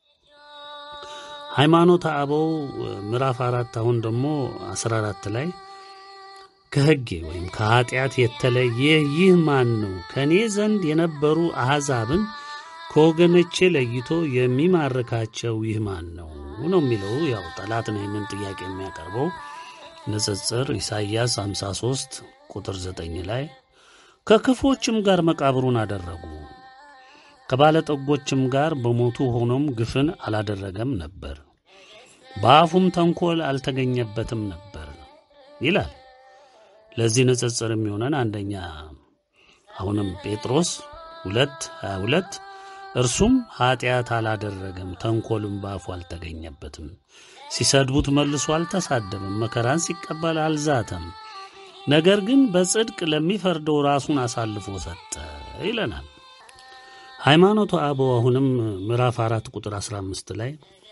ሃይማኖተ አበው ምዕራፍ አራት አሁን ደግሞ አስራ አራት ላይ ከሕጌ ወይም ከኃጢአት የተለየ ይህ ማን ነው? ከእኔ ዘንድ የነበሩ አሕዛብን ከወገኖቼ ለይቶ የሚማርካቸው ይህ ማን ነው ነው የሚለው። ያው ጠላት ነው ይህንን ጥያቄ የሚያቀርበው። ንጽጽር ኢሳይያስ ሃምሳ ሦስት ቁጥር ዘጠኝ ላይ ከክፎችም ጋር መቃብሩን አደረጉ፣ ከባለጠጎችም ጋር በሞቱ ሆኖም ግፍን አላደረገም ነበር፣ በአፉም ተንኮል አልተገኘበትም ነበር ይላል። ለዚህ ንጽጽር የሚሆነን አንደኛ አሁንም ጴጥሮስ ሁለት ሀያ ሁለት እርሱም ኃጢአት አላደረገም፣ ተንኮልም በአፉ አልተገኘበትም፣ ሲሰድቡት መልሶ አልተሳደበም፣ መከራን ሲቀበል አልዛተም፣ ነገር ግን በጽድቅ ለሚፈርደው ራሱን አሳልፎ ሰጠ ይለናል። ሃይማኖተ አበው አሁንም ምዕራፍ አራት ቁጥር አስራ አምስት ላይ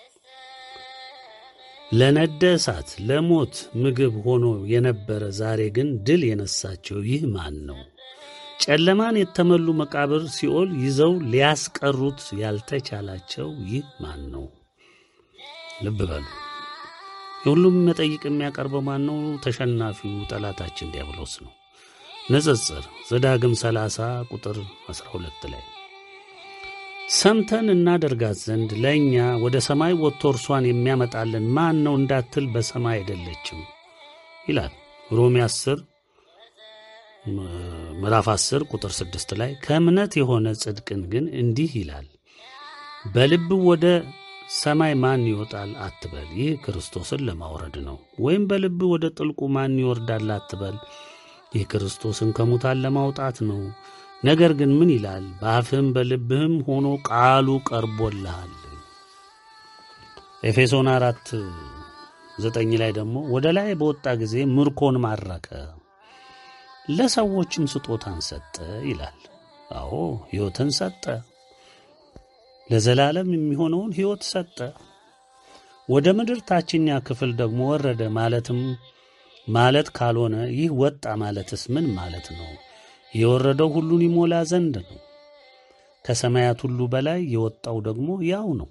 ለነደ እሳት ለሞት ምግብ ሆኖ የነበረ ዛሬ ግን ድል የነሳቸው ይህ ማን ነው? ጨለማን የተመሉ መቃብር ሲኦል ይዘው ሊያስቀሩት ያልተቻላቸው ይህ ማን ነው? ልብ በሉ። የሁሉም መጠይቅ የሚያቀርበው ማን ነው? ተሸናፊው ጠላታችን ዲያብሎስ ነው። ንጽጽር ዘዳግም ሰላሳ ቁጥር አስራ ሁለት ላይ ሰምተን እናደርጋት ዘንድ ለእኛ ወደ ሰማይ ወጥቶ እርሷን የሚያመጣልን ማን ነው እንዳትል በሰማይ አይደለችም ይላል። ሮሜ አስር ምዕራፍ አስር ቁጥር ስድስት ላይ ከእምነት የሆነ ጽድቅን ግን እንዲህ ይላል፣ በልብ ወደ ሰማይ ማን ይወጣል አትበል፣ ይህ ክርስቶስን ለማውረድ ነው። ወይም በልብ ወደ ጥልቁ ማን ይወርዳል አትበል፣ ይህ ክርስቶስን ከሙታን ለማውጣት ነው። ነገር ግን ምን ይላል? በአፍህም በልብህም ሆኖ ቃሉ ቀርቦልሃል። ኤፌሶን አራት ዘጠኝ ላይ ደግሞ ወደ ላይ በወጣ ጊዜ ምርኮን ማረከ፣ ለሰዎችም ስጦታን ሰጠ ይላል። አዎ ሕይወትን ሰጠ፣ ለዘላለም የሚሆነውን ሕይወት ሰጠ። ወደ ምድር ታችኛ ክፍል ደግሞ ወረደ ማለትም ማለት ካልሆነ ይህ ወጣ ማለትስ ምን ማለት ነው? የወረደው ሁሉን ይሞላ ዘንድ ነው። ከሰማያት ሁሉ በላይ የወጣው ደግሞ ያው ነው።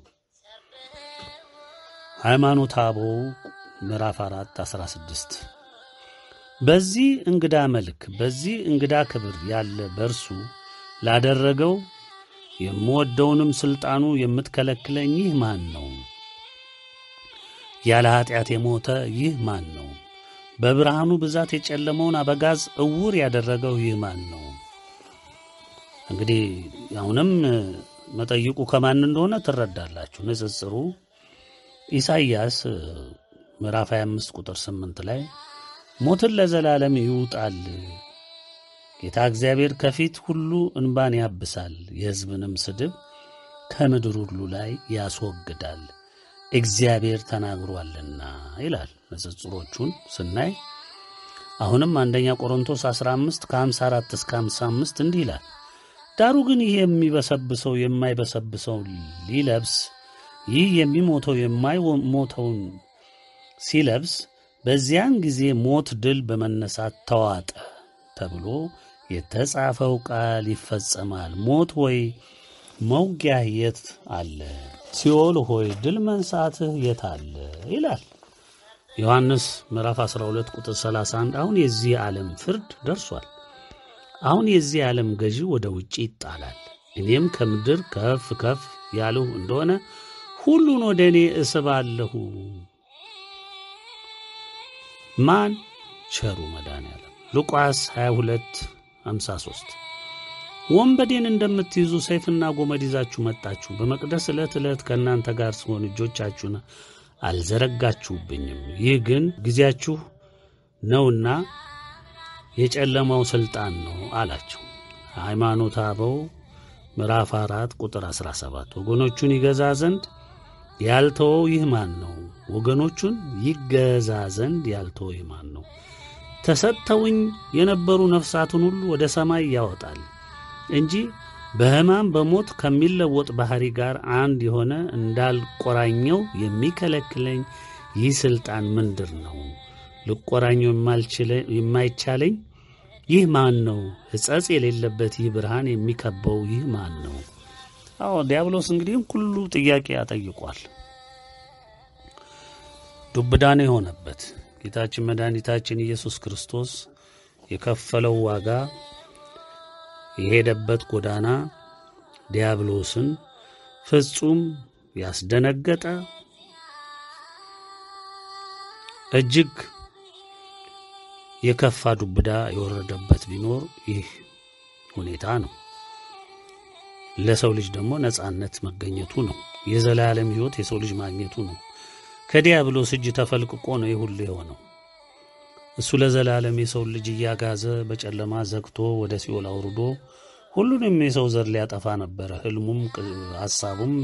ሃይማኖተ አበው ምዕራፍ አራት አስራ ስድስት በዚህ እንግዳ መልክ በዚህ እንግዳ ክብር ያለ በእርሱ ላደረገው የምወደውንም ሥልጣኑ የምትከለክለኝ ይህ ማን ነው? ያለ ኀጢአት የሞተ ይህ ማን ነው? በብርሃኑ ብዛት የጨለመውን አበጋዝ እውር ያደረገው ይህ ማን ነው? እንግዲህ አሁንም መጠይቁ ከማን እንደሆነ ትረዳላችሁ። ንጽጽሩ ኢሳይያስ ምዕራፍ ሃያ አምስት ቁጥር ስምንት ላይ ሞትን ለዘላለም ይውጣል፣ ጌታ እግዚአብሔር ከፊት ሁሉ እንባን ያብሳል፣ የሕዝብንም ስድብ ከምድር ሁሉ ላይ ያስወግዳል፣ እግዚአብሔር ተናግሯልና ይላል። ንጽጽሮቹን ስናይ አሁንም አንደኛ ቆሮንቶስ አስራ አምስት ከሀምሳ አራት እስከ ሀምሳ አምስት እንዲህ ይላል። ዳሩ ግን ይህ የሚበሰብሰው የማይበሰብሰው ሊለብስ ይህ የሚሞተው የማይሞተውን ሲለብስ በዚያን ጊዜ ሞት ድል በመነሳት ተዋጠ ተብሎ የተጻፈው ቃል ይፈጸማል። ሞት ሆይ መውጊያህ የት አለ? ሲኦል ሆይ ድል መንሳትህ የት አለ? ይላል ዮሐንስ ምዕራፍ አስራ ሁለት ቁጥር ሰላሳ አንድ አሁን የዚህ ዓለም ፍርድ ደርሷል። አሁን የዚህ ዓለም ገዢ ወደ ውጪ ይጣላል። እኔም ከምድር ከፍ ከፍ ያልሁ እንደሆነ ሁሉን ወደ እኔ እስባለሁ። ማን? ቸሩ መድኃኔዓለም። ሉቃስ ሃያ ሁለት ሃምሳ ሦስት ወንበዴን እንደምትይዙ ሰይፍና ጎመድ ይዛችሁ መጣችሁ። በመቅደስ ዕለት ዕለት ከእናንተ ጋር ስሆን እጆቻችሁን አልዘረጋችሁብኝም። ይህ ግን ጊዜያችሁ ነውና የጨለማው ሥልጣን ነው አላቸው። ሃይማኖተ አበው ምዕራፍ አራት ቁጥር አስራ ሰባት ወገኖቹን ይገዛ ዘንድ ያልተወው ይህ ማን ነው? ወገኖቹን ይገዛ ዘንድ ያልተወው ይህ ማን ነው? ተሰጥተውኝ የነበሩ ነፍሳትን ሁሉ ወደ ሰማይ ያወጣል እንጂ በሕማም በሞት ከሚለወጥ ባሕሪ ጋር አንድ የሆነ እንዳልቆራኘው የሚከለክለኝ ይህ ሥልጣን ምንድር ነው? ልቆራኘው የማይቻለኝ ይህ ማን ነው? ሕጸጽ የሌለበት ይህ ብርሃን የሚከበው ይህ ማን ነው? አዎ ዲያብሎስ እንግዲህ ሁሉ ጥያቄ ያጠይቋል። ዱብዳኔ የሆነበት ጌታችን መድኃኒታችን ኢየሱስ ክርስቶስ የከፈለው ዋጋ የሄደበት ጎዳና ዲያብሎስን ፍጹም ያስደነገጠ እጅግ የከፋ ዱብዳ የወረደበት ቢኖር ይህ ሁኔታ ነው። ለሰው ልጅ ደግሞ ነጻነት መገኘቱ ነው። የዘላለም ሕይወት የሰው ልጅ ማግኘቱ ነው። ከዲያብሎስ እጅ ተፈልቅቆ ነው ይህ ሁሉ የሆነው። እሱ ለዘላለም የሰው ልጅ እያጋዘ በጨለማ ዘግቶ ወደ ሲኦል አውርዶ ሁሉንም የሰው ዘር ሊያጠፋ ነበረ። ህልሙም ሐሳቡም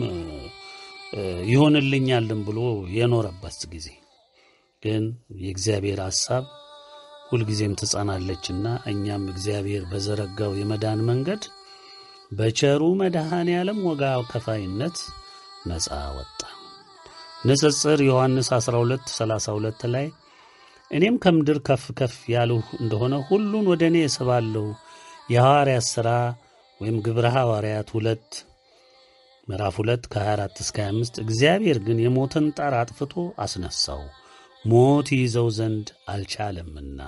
ይሆንልኛልም ብሎ የኖረበት ጊዜ ግን የእግዚአብሔር ሐሳብ ሁልጊዜም ትጸናለችና እኛም እግዚአብሔር በዘረጋው የመዳን መንገድ በቸሩ መድኃኔዓለም ወጋ ከፋይነት ነፃ ወጣ። ንጽጽር ዮሐንስ አስራ ሁለት ሰላሳ ሁለት ላይ እኔም ከምድር ከፍ ከፍ ያልሁ እንደሆነ ሁሉን ወደ እኔ እስባለሁ። የሐዋርያት ሥራ ወይም ግብረ ሐዋርያት ሁለት ምዕራፍ ሁለት ከሀያ አራት እስከ ሀያ አምስት እግዚአብሔር ግን የሞትን ጣር አጥፍቶ አስነሳው፣ ሞት ይዘው ዘንድ አልቻለምና።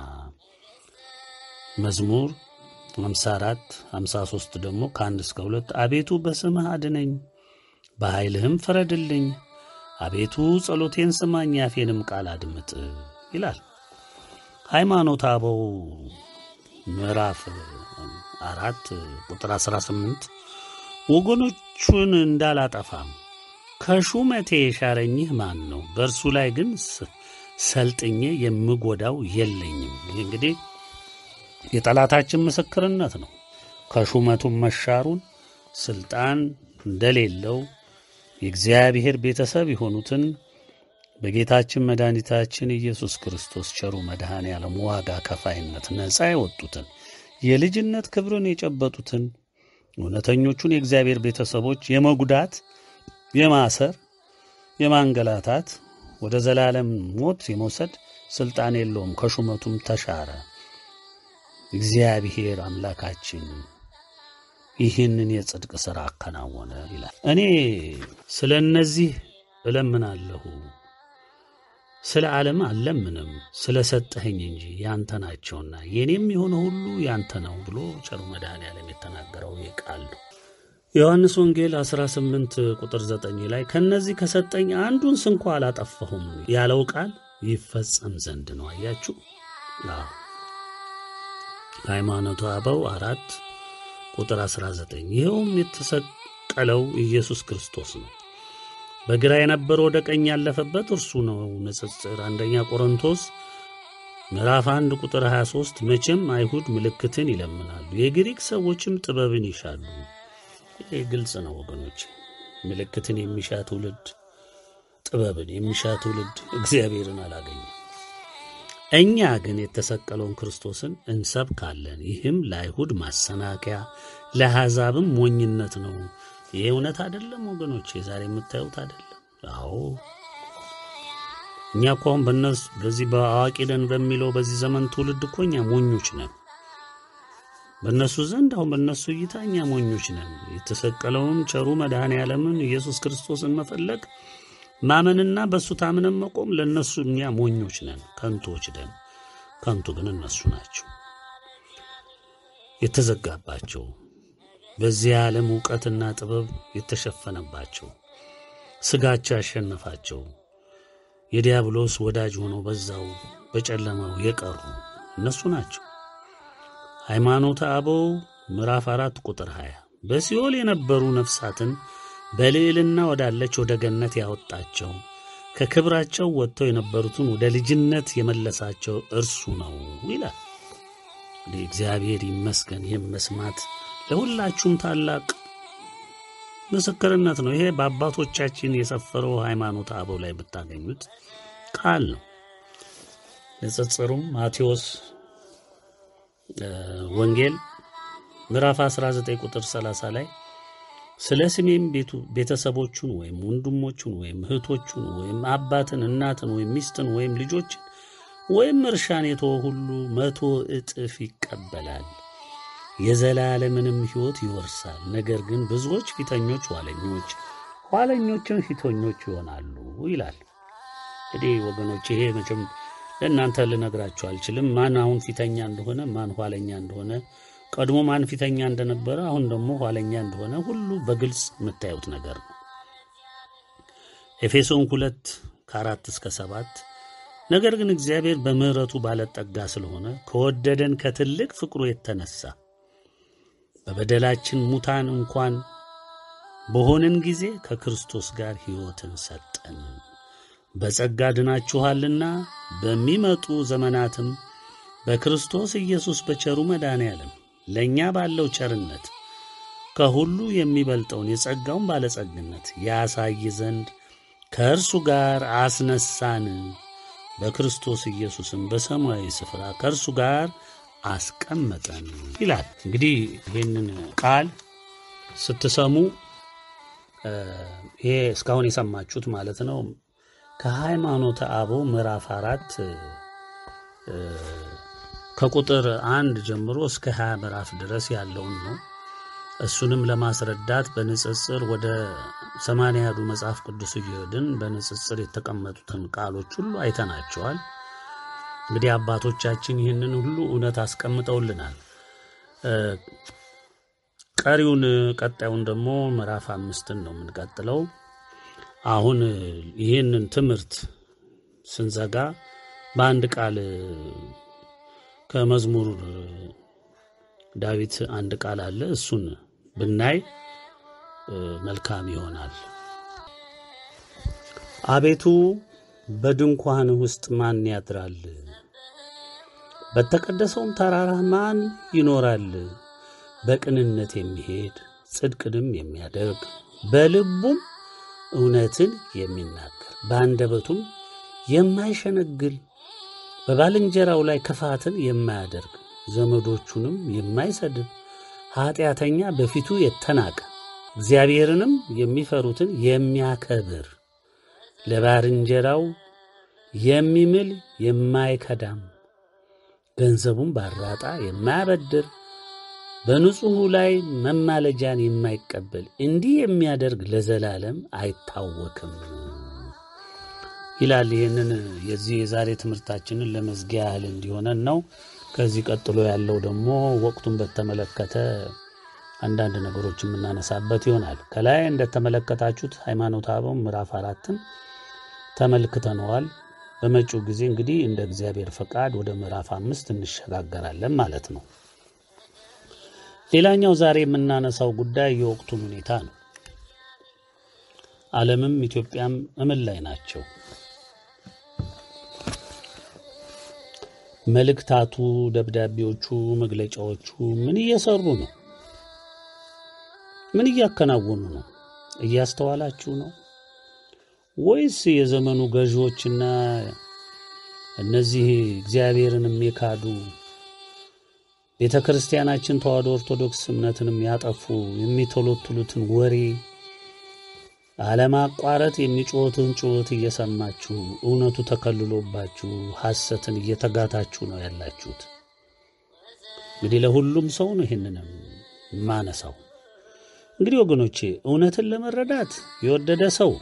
መዝሙር ሃምሳ አራት ሃምሳ ሦስት ደግሞ ከአንድ እስከ ሁለት አቤቱ በስምህ አድነኝ፣ በኃይልህም ፍረድልኝ፣ አቤቱ ጸሎቴን ስማኝ፣ ያፌንም ቃል አድምጥ ይላል። ሃይማኖተ አበው ምዕራፍ አራት ቁጥር አስራ ስምንት ወገኖቹን እንዳላጠፋም ከሹመቴ የሻረኝህ ማን ነው? በእርሱ ላይ ግን ሰልጥኜ የምጎዳው የለኝም። ይህ እንግዲህ የጠላታችን ምስክርነት ነው። ከሹመቱም መሻሩን ስልጣን እንደሌለው የእግዚአብሔር ቤተሰብ የሆኑትን በጌታችን መድኃኒታችን ኢየሱስ ክርስቶስ ቸሩ መድኃኔ ዓለም ዋጋ ከፋይነት ነፃ የወጡትን የልጅነት ክብርን የጨበጡትን እውነተኞቹን የእግዚአብሔር ቤተሰቦች የመጉዳት፣ የማሰር፣ የማንገላታት ወደ ዘላለም ሞት የመውሰድ ስልጣን የለውም። ከሹመቱም ተሻረ። እግዚአብሔር አምላካችን ይህንን የጽድቅ ሥራ አከናወነ ይላል። እኔ ስለ እነዚህ እለምናለሁ፣ ስለ ዓለም አልለምንም፣ ስለ ሰጠኸኝ እንጂ ያንተ ናቸውና የኔም የሆነ ሁሉ ያንተ ነው ብሎ ቸሩ መድኃኔዓለም የተናገረው ይህ ቃል ነው። ዮሐንስ ወንጌል አስራ ስምንት ቁጥር ዘጠኝ ላይ ከነዚህ ከሰጠኝ አንዱን ስንኳ አላጠፋሁም ያለው ቃል ይፈጸም ዘንድ ነው። አያችሁ? አዎ። ሃይማኖተ አበው አራት ቁጥር አስራ ዘጠኝ ይኸውም የተሰቀለው ኢየሱስ ክርስቶስ ነው። በግራ የነበረው ወደ ቀኝ ያለፈበት እርሱ ነው። ንጽጽር አንደኛ ቆሮንቶስ ምዕራፍ አንድ ቁጥር ሃያ ሦስት መቼም አይሁድ ምልክትን ይለምናሉ፣ የግሪክ ሰዎችም ጥበብን ይሻሉ። ይሄ ግልጽ ነው ወገኖች። ምልክትን የሚሻ ትውልድ፣ ጥበብን የሚሻ ትውልድ እግዚአብሔርን አላገኘም። እኛ ግን የተሰቀለውን ክርስቶስን እንሰብካለን። ይህም ለአይሁድ ማሰናከያ ለአሕዛብም ሞኝነት ነው። ይሄ እውነት አይደለም ወገኖች? ዛሬ የምታዩት አይደለም? አዎ። እኛ እኮ አሁን በእነሱ በዚህ በአዋቂ ነን በሚለው በዚህ ዘመን ትውልድ እኮ እኛ ሞኞች ነን። በእነሱ ዘንድ አሁን በእነሱ እይታ እኛ ሞኞች ነን። የተሰቀለውን ቸሩ መድኃኔዓለምን ኢየሱስ ክርስቶስን መፈለግ ማመንና በሱ ታምነን መቆም ለነሱ እኛ ሞኞች ነን፣ ከንቶች ነን። ከንቱ ግን እነሱ ናቸው። የተዘጋባቸው በዚህ ዓለም ዕውቀትና ጥበብ የተሸፈነባቸው ስጋቸው ያሸነፋቸው የዲያብሎስ ወዳጅ ሆነው በዛው በጨለማው የቀሩ እነሱ ናቸው። ሃይማኖተ አበው ምዕራፍ አራት ቁጥር ሃያ በሲኦል የነበሩ ነፍሳትን በልዕልና ወዳለች ወደ ገነት ያወጣቸው ከክብራቸው ወጥተው የነበሩትን ወደ ልጅነት የመለሳቸው እርሱ ነው ይላል። እግዚአብሔር ይመስገን። ይህም መስማት ለሁላችሁም ታላቅ ምስክርነት ነው። ይሄ በአባቶቻችን የሰፈረው ሃይማኖተ አበው ላይ ብታገኙት ቃል ነው። ንጽጽሩም ማቴዎስ ወንጌል ምዕራፍ አስራ ዘጠኝ ቁጥር ሰላሳ ላይ ስለ ስሜም ቤቱ ቤተሰቦቹን ወይም ወንድሞቹን ወይም እህቶቹን ወይም አባትን እናትን ወይም ሚስትን ወይም ልጆችን ወይም እርሻን የተወ ሁሉ መቶ እጥፍ ይቀበላል፣ የዘላለምንም ሕይወት ይወርሳል። ነገር ግን ብዙዎች ፊተኞች ኋለኞች፣ ኋለኞችም ፊተኞች ይሆናሉ ይላል። እንግዲህ ወገኖች ይሄ መቼም ለእናንተ ልነግራችሁ አልችልም። ማን አሁን ፊተኛ እንደሆነ ማን ኋለኛ እንደሆነ፣ ቀድሞ ማን ፊተኛ እንደነበረ አሁን ደግሞ ኋለኛ እንደሆነ ሁሉ በግልጽ የምታዩት ነገር ነው። ኤፌሶን ሁለት ከአራት እስከ ሰባት ነገር ግን እግዚአብሔር በምሕረቱ ባለጠጋ ስለሆነ ከወደደን ከትልቅ ፍቅሩ የተነሳ በበደላችን ሙታን እንኳን በሆንን ጊዜ ከክርስቶስ ጋር ሕይወትን ሰጠን። በጸጋ ድናችኋልና በሚመጡ ዘመናትም በክርስቶስ ኢየሱስ በቸሩ መድኃኔዓለም ለእኛ ባለው ቸርነት ከሁሉ የሚበልጠውን የጸጋውን ባለጸግነት ያሳይ ዘንድ ከእርሱ ጋር አስነሳን፣ በክርስቶስ ኢየሱስም በሰማያዊ ስፍራ ከእርሱ ጋር አስቀመጠን ይላል። እንግዲህ ይህንን ቃል ስትሰሙ ይሄ እስካሁን የሰማችሁት ማለት ነው ከሃይማኖተ አበው ምዕራፍ አራት ከቁጥር አንድ ጀምሮ እስከ ሃያ ምዕራፍ ድረስ ያለውን ነው። እሱንም ለማስረዳት በንጽጽር ወደ ሰማንያ ያዱ መጽሐፍ ቅዱስ እየሄድን በንጽጽር የተቀመጡትን ቃሎች ሁሉ አይተናቸዋል። እንግዲህ አባቶቻችን ይህንን ሁሉ እውነት አስቀምጠውልናል። ቀሪውን ቀጣዩን ደግሞ ምዕራፍ አምስትን ነው የምንቀጥለው። አሁን ይህንን ትምህርት ስንዘጋ በአንድ ቃል ከመዝሙር ዳዊት አንድ ቃል አለ፣ እሱን ብናይ መልካም ይሆናል። አቤቱ በድንኳን ውስጥ ማን ያድራል? በተቀደሰውም ተራራ ማን ይኖራል? በቅንነት የሚሄድ ጽድቅንም የሚያደርግ በልቡም እውነትን የሚናገር በአንደበቱም የማይሸነግል በባልንጀራው ላይ ክፋትን የማያደርግ ዘመዶቹንም የማይሰድብ ኃጢአተኛ በፊቱ የተናቀ እግዚአብሔርንም የሚፈሩትን የሚያከብር ለባልንጀራው የሚምል የማይከዳም ገንዘቡን ባራጣ የማያበድር በንጹሑ ላይ መማለጃን የማይቀበል እንዲህ የሚያደርግ ለዘላለም አይታወክም ይላል። ይህንን የዚህ የዛሬ ትምህርታችንን ለመዝጊያ ያህል እንዲሆነን ነው። ከዚህ ቀጥሎ ያለው ደግሞ ወቅቱን በተመለከተ አንዳንድ ነገሮችን የምናነሳበት ይሆናል። ከላይ እንደተመለከታችሁት ሃይማኖተ አበው ምዕራፍ አራትን ተመልክተነዋል። በመጪው ጊዜ እንግዲህ እንደ እግዚአብሔር ፈቃድ ወደ ምዕራፍ አምስት እንሸጋገራለን ማለት ነው። ሌላኛው ዛሬ የምናነሳው ጉዳይ የወቅቱን ሁኔታ ነው። ዓለምም ኢትዮጵያም እምን ላይ ናቸው? መልእክታቱ፣ ደብዳቤዎቹ፣ መግለጫዎቹ ምን እየሰሩ ነው? ምን እያከናወኑ ነው? እያስተዋላችሁ ነው ወይስ የዘመኑ ገዢዎችና እነዚህ እግዚአብሔርን የሚካዱ ቤተ ክርስቲያናችን ተዋሕዶ ኦርቶዶክስ እምነትንም ያጠፉ የሚተሎትሉትን ወሬ አለማቋረጥ የሚጮቱን ጩኸት እየሰማችሁ እውነቱ ተከልሎባችሁ ሐሰትን እየተጋታችሁ ነው ያላችሁት? እንግዲህ ለሁሉም ሰው ነው ይሄንንም ማነሳው። እንግዲህ ወገኖቼ እውነትን ለመረዳት የወደደ ሰው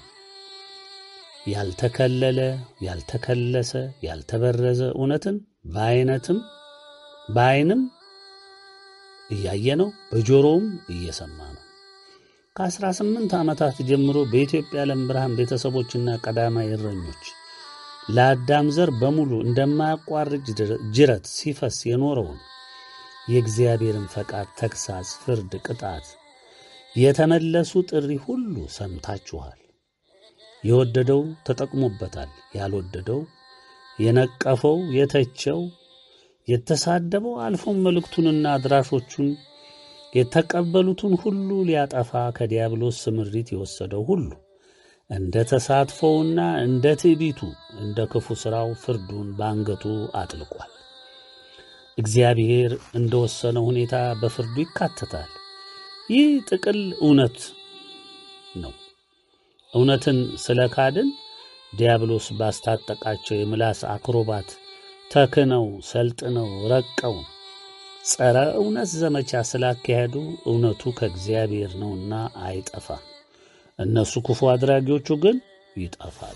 ያልተከለለ ያልተከለሰ ያልተበረዘ እውነትን በአይነትም በአይንም እያየ ነው፣ በጆሮም እየሰማ ነው። ከአስራ ስምንት ዓመታት ጀምሮ በኢትዮጵያ ዓለም ብርሃን ቤተሰቦችና ቀዳማዊ እረኞች ለአዳም ዘር በሙሉ እንደማያቋርጥ ጅረት ሲፈስ የኖረውን የእግዚአብሔርን ፈቃድ፣ ተግሳጽ፣ ፍርድ፣ ቅጣት የተመለሱ ጥሪ ሁሉ ሰምታችኋል። የወደደው ተጠቅሞበታል፣ ያልወደደው የነቀፈው፣ የተቸው፣ የተሳደበው አልፎም መልእክቱንና አድራሾቹን የተቀበሉትን ሁሉ ሊያጠፋ ከዲያብሎስ ስምሪት የወሰደው ሁሉ እንደ ተሳትፎውና እንደ ትዕቢቱ እንደ ክፉ ሥራው ፍርዱን በአንገቱ አጥልቋል። እግዚአብሔር እንደወሰነው ሁኔታ በፍርዱ ይካተታል። ይህ ጥቅል እውነት ነው። እውነትን ስለ ካድን ዲያብሎስ ባስታጠቃቸው የምላስ አክሮባት ተክነው ሰልጥነው ረቀው ጸረ እውነት ዘመቻ ስላካሄዱ እውነቱ ከእግዚአብሔር ነውና አይጠፋ። እነሱ ክፉ አድራጊዎቹ ግን ይጠፋሉ።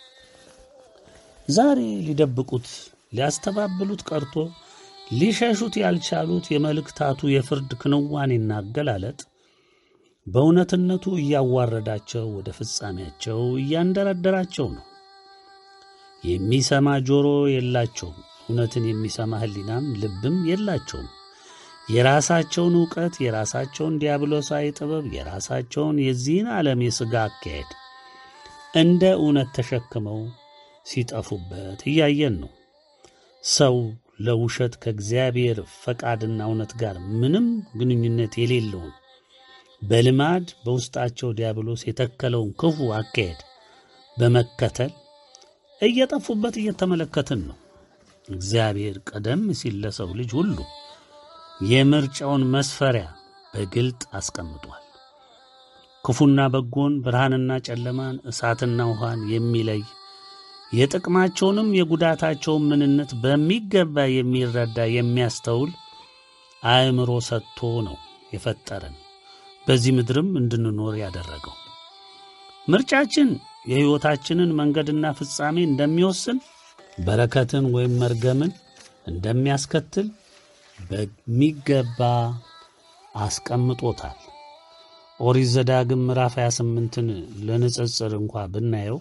ዛሬ ሊደብቁት ሊያስተባብሉት ቀርቶ ሊሸሹት ያልቻሉት የመልእክታቱ የፍርድ ክንዋኔና አገላለጥ በእውነትነቱ እያዋረዳቸው ወደ ፍጻሜያቸው እያንደረደራቸው ነው። የሚሰማ ጆሮ የላቸውም፣ እውነትን የሚሰማ ሕሊናም ልብም የላቸውም። የራሳቸውን ዕውቀት፣ የራሳቸውን ዲያብሎሳዊ ጥበብ፣ የራሳቸውን የዚህን ዓለም የሥጋ አካሄድ እንደ እውነት ተሸክመው ሲጠፉበት እያየን ነው። ሰው ለውሸት ከእግዚአብሔር ፈቃድና እውነት ጋር ምንም ግንኙነት የሌለውን በልማድ በውስጣቸው ዲያብሎስ የተከለውን ክፉ አካሄድ በመከተል እየጠፉበት እየተመለከትን ነው። እግዚአብሔር ቀደም ሲል ለሰው ልጅ ሁሉ የምርጫውን መስፈሪያ በግልጥ አስቀምጧል። ክፉና በጎን፣ ብርሃንና ጨለማን፣ እሳትና ውሃን የሚለይ የጥቅማቸውንም የጉዳታቸውን ምንነት በሚገባ የሚረዳ የሚያስተውል አእምሮ ሰጥቶ ነው የፈጠረን፣ በዚህ ምድርም እንድንኖር ያደረገው። ምርጫችን የሕይወታችንን መንገድና ፍጻሜ እንደሚወስን፣ በረከትን ወይም መርገምን እንደሚያስከትል በሚገባ አስቀምጦታል። ኦሪት ዘዳግም ምዕራፍ ሃያ ስምንትን ለንጽጽር እንኳ ብናየው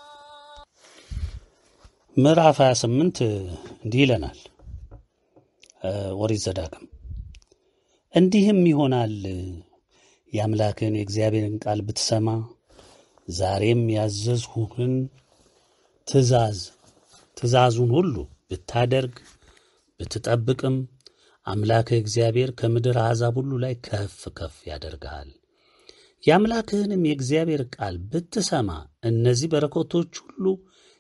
ምዕራፍ ሃያ ስምንት እንዲህ ይለናል። ኦሪት ዘዳግም እንዲህም ይሆናል የአምላክን የእግዚአብሔርን ቃል ብትሰማ ዛሬም ያዘዝሁህን ትእዛዝ ትእዛዙን ሁሉ ብታደርግ ብትጠብቅም አምላክህ እግዚአብሔር ከምድር አሕዛብ ሁሉ ላይ ከፍ ከፍ ያደርግሃል። የአምላክህንም የእግዚአብሔር ቃል ብትሰማ እነዚህ በረከቶች ሁሉ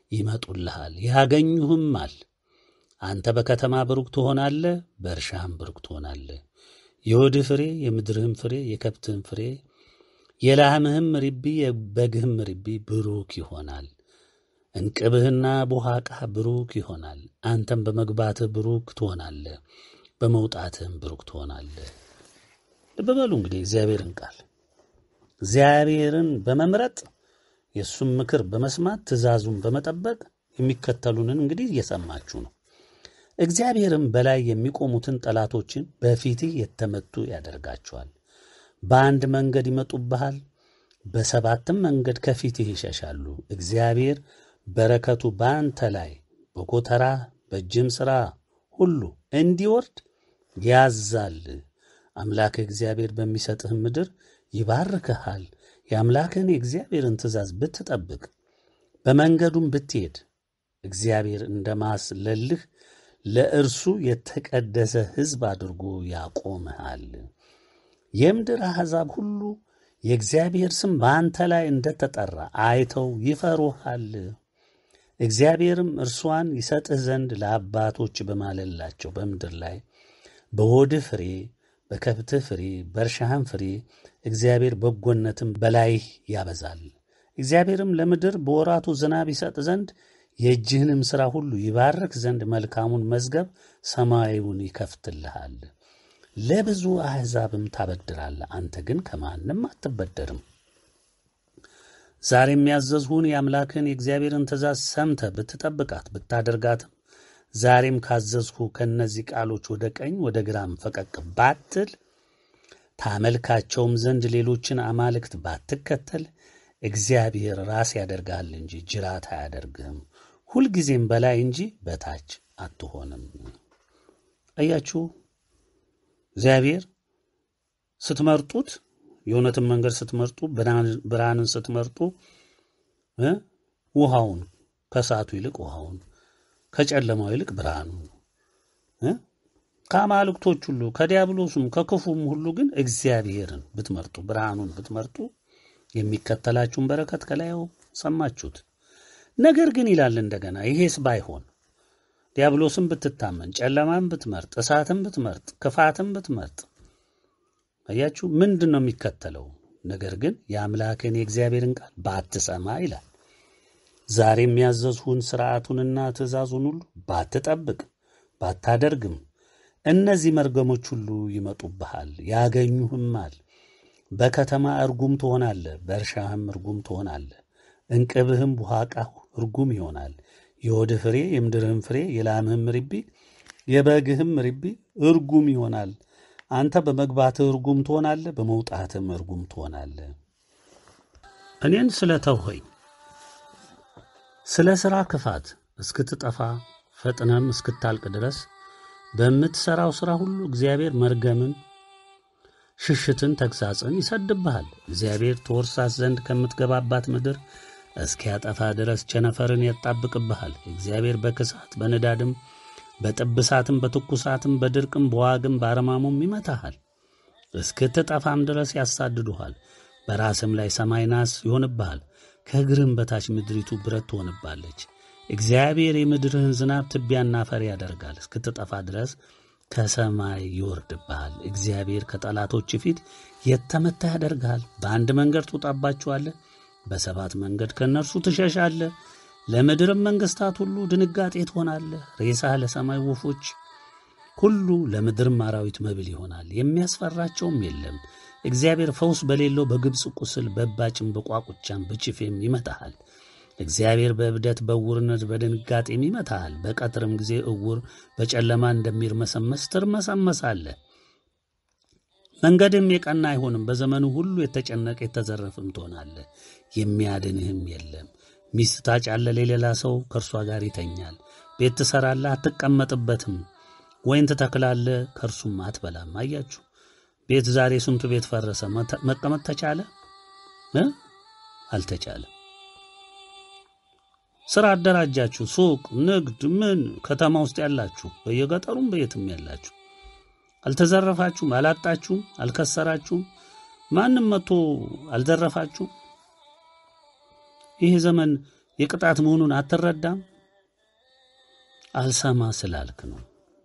ይመጡልሃል ያገኙህማል። አንተ በከተማ ብሩክ ትሆናለህ፣ በእርሻህም ብሩክ ትሆናለህ። የሆድህ ፍሬ፣ የምድርህም ፍሬ፣ የከብትህም ፍሬ፣ የላምህም ርቢ፣ የበግህም ርቢ ብሩክ ይሆናል። እንቅብህና ቡሃቃህ ብሩክ ይሆናል። አንተም በመግባትህ ብሩክ ትሆናለህ፣ በመውጣትህም ብሩክ ትሆናለህ። ልብ በሉ እንግዲህ እግዚአብሔርን ቃል እግዚአብሔርን በመምረጥ የእሱም ምክር በመስማት ትእዛዙን በመጠበቅ የሚከተሉንን እንግዲህ እየሰማችሁ ነው። እግዚአብሔርም በላይ የሚቆሙትን ጠላቶችን በፊትህ የተመቱ ያደርጋቸዋል። በአንድ መንገድ ይመጡብሃል፣ በሰባትም መንገድ ከፊትህ ይሸሻሉ። እግዚአብሔር በረከቱ በአንተ ላይ በጎተራ በእጅም ሥራ ሁሉ እንዲወርድ ያዛል። አምላክ እግዚአብሔር በሚሰጥህ ምድር ይባርክሃል። የአምላክህን የእግዚአብሔርን ትእዛዝ ብትጠብቅ በመንገዱም ብትሄድ እግዚአብሔር እንደማስለልህ ለእርሱ የተቀደሰ ሕዝብ አድርጎ ያቆምሃል። የምድር አሕዛብ ሁሉ የእግዚአብሔር ስም በአንተ ላይ እንደተጠራ አይተው ይፈሩሃል። እግዚአብሔርም እርሷን ይሰጥህ ዘንድ ለአባቶች በማለላቸው በምድር ላይ በሆድህ ፍሬ፣ በከብትህ ፍሬ፣ በእርሻህም ፍሬ እግዚአብሔር በጎነትም በላይህ ያበዛል። እግዚአብሔርም ለምድር በወራቱ ዝናብ ይሰጥ ዘንድ የእጅህንም ሥራ ሁሉ ይባርክ ዘንድ መልካሙን መዝገብ ሰማያዊውን ይከፍትልሃል። ለብዙ አሕዛብም ታበድራለህ፣ አንተ ግን ከማንም አትበደርም። ዛሬም ያዘዝሁህን የአምላክህን የእግዚአብሔርን ትእዛዝ ሰምተህ ብትጠብቃት ብታደርጋትም ዛሬም ካዘዝሁ ከእነዚህ ቃሎች ወደ ቀኝ ወደ ግራም ፈቀቅ ባትል ታመልካቸውም ዘንድ ሌሎችን አማልክት ባትከተል እግዚአብሔር ራስ ያደርግሃል እንጂ ጅራት አያደርግህም። ሁልጊዜም በላይ እንጂ በታች አትሆንም። አያችሁ፣ እግዚአብሔር ስትመርጡት የእውነትን መንገድ ስትመርጡ ብርሃንን ስትመርጡ ውሃውን ከእሳቱ ይልቅ ውሃውን ከጨለማው ይልቅ ብርሃኑ ከአማልክቶች ሁሉ ከዲያብሎስም ከክፉም ሁሉ ግን እግዚአብሔርን ብትመርጡ ብርሃኑን ብትመርጡ የሚከተላችሁን በረከት ከላዩ ሰማችሁት። ነገር ግን ይላል እንደገና ይሄስ ባይሆን ዲያብሎስን ብትታመን ጨለማን ብትመርጥ እሳትን ብትመርጥ ክፋትን ብትመርጥ አያችሁ ምንድን ነው የሚከተለው? ነገር ግን የአምላክን የእግዚአብሔርን ቃል ባትሰማ ይላል። ዛሬም ያዘዝሁን ሥርዓቱንና ትእዛዙን ሁሉ ባትጠብቅ ባታደርግም እነዚህ መርገሞች ሁሉ ይመጡብሃል ያገኙህማል። በከተማ እርጉም ትሆናለህ፣ በእርሻህም እርጉም ትሆናለህ። እንቅብህም ቡሃቃህ እርጉም ይሆናል። የሆድህ ፍሬ፣ የምድርህም ፍሬ፣ የላምህም ርቢ፣ የበግህም ርቢ እርጉም ይሆናል። አንተ በመግባትህ እርጉም ትሆናለህ፣ በመውጣትህም እርጉም ትሆናለህ። እኔን ስለተውኸኝ ስለ ሥራ ክፋት እስክትጠፋ ፈጥነም እስክታልቅ ድረስ በምትሠራው ሥራ ሁሉ እግዚአብሔር መርገምን፣ ሽሽትን፣ ተግሣጽን ይሰድብሃል። እግዚአብሔር ትወርሳት ዘንድ ከምትገባባት ምድር እስኪያጠፋ ድረስ ቸነፈርን ያጣብቅብሃል። እግዚአብሔር በክሳት በንዳድም በጥብሳትም በትኩሳትም በድርቅም በዋግም በአረማሙም ይመታሃል። እስክትጠፋም ድረስ ያሳድዱሃል። በራስም ላይ ሰማይ ናስ ይሆንብሃል፣ ከእግርህም በታች ምድሪቱ ብረት ትሆንባለች። እግዚአብሔር የምድርህን ዝናብ ትቢያና አፈር ያደርጋል። እስክትጠፋ ድረስ ከሰማይ ይወርድብሃል። እግዚአብሔር ከጠላቶች ፊት የተመታ ያደርግሃል። በአንድ መንገድ ትወጣባቸዋለህ፣ በሰባት መንገድ ከእነርሱ ትሸሻለህ። ለምድርም መንግሥታት ሁሉ ድንጋጤ ትሆናለህ። ሬሳህ ለሰማይ ወፎች ሁሉ ለምድርም አራዊት መብል ይሆናል፣ የሚያስፈራቸውም የለም። እግዚአብሔር ፈውስ በሌለው በግብፅ ቁስል በእባጭም በቋቁቻም በችፌም ይመታሃል። እግዚአብሔር በእብደት በዕውርነት በድንጋጤም ይመታሃል። በቀትርም ጊዜ ዕውር በጨለማ እንደሚርመሰመስ ትርመሰመሳለህ። መንገድም የቀና አይሆንም። በዘመኑ ሁሉ የተጨነቀ የተዘረፍም ትሆናለህ፣ የሚያድንህም የለም። ሚስት ታጫለህ፣ ለሌላ ሰው ከእርሷ ጋር ይተኛል። ቤት ትሠራለህ፣ አትቀመጥበትም። ወይን ትተክላለህ፣ ከእርሱም አትበላም። አያችሁ ቤት ዛሬ ስንቱ ቤት ፈረሰ። መቀመጥ ተቻለ? አልተቻለም። ሥራ አደራጃችሁ፣ ሱቅ፣ ንግድ፣ ምን ከተማ ውስጥ ያላችሁ በየገጠሩም በየትም ያላችሁ አልተዘረፋችሁም? አላጣችሁም? አልከሰራችሁም? ማንም መጥቶ አልዘረፋችሁም? ይህ ዘመን የቅጣት መሆኑን አትረዳም? አልሰማ ስላልክ ነው።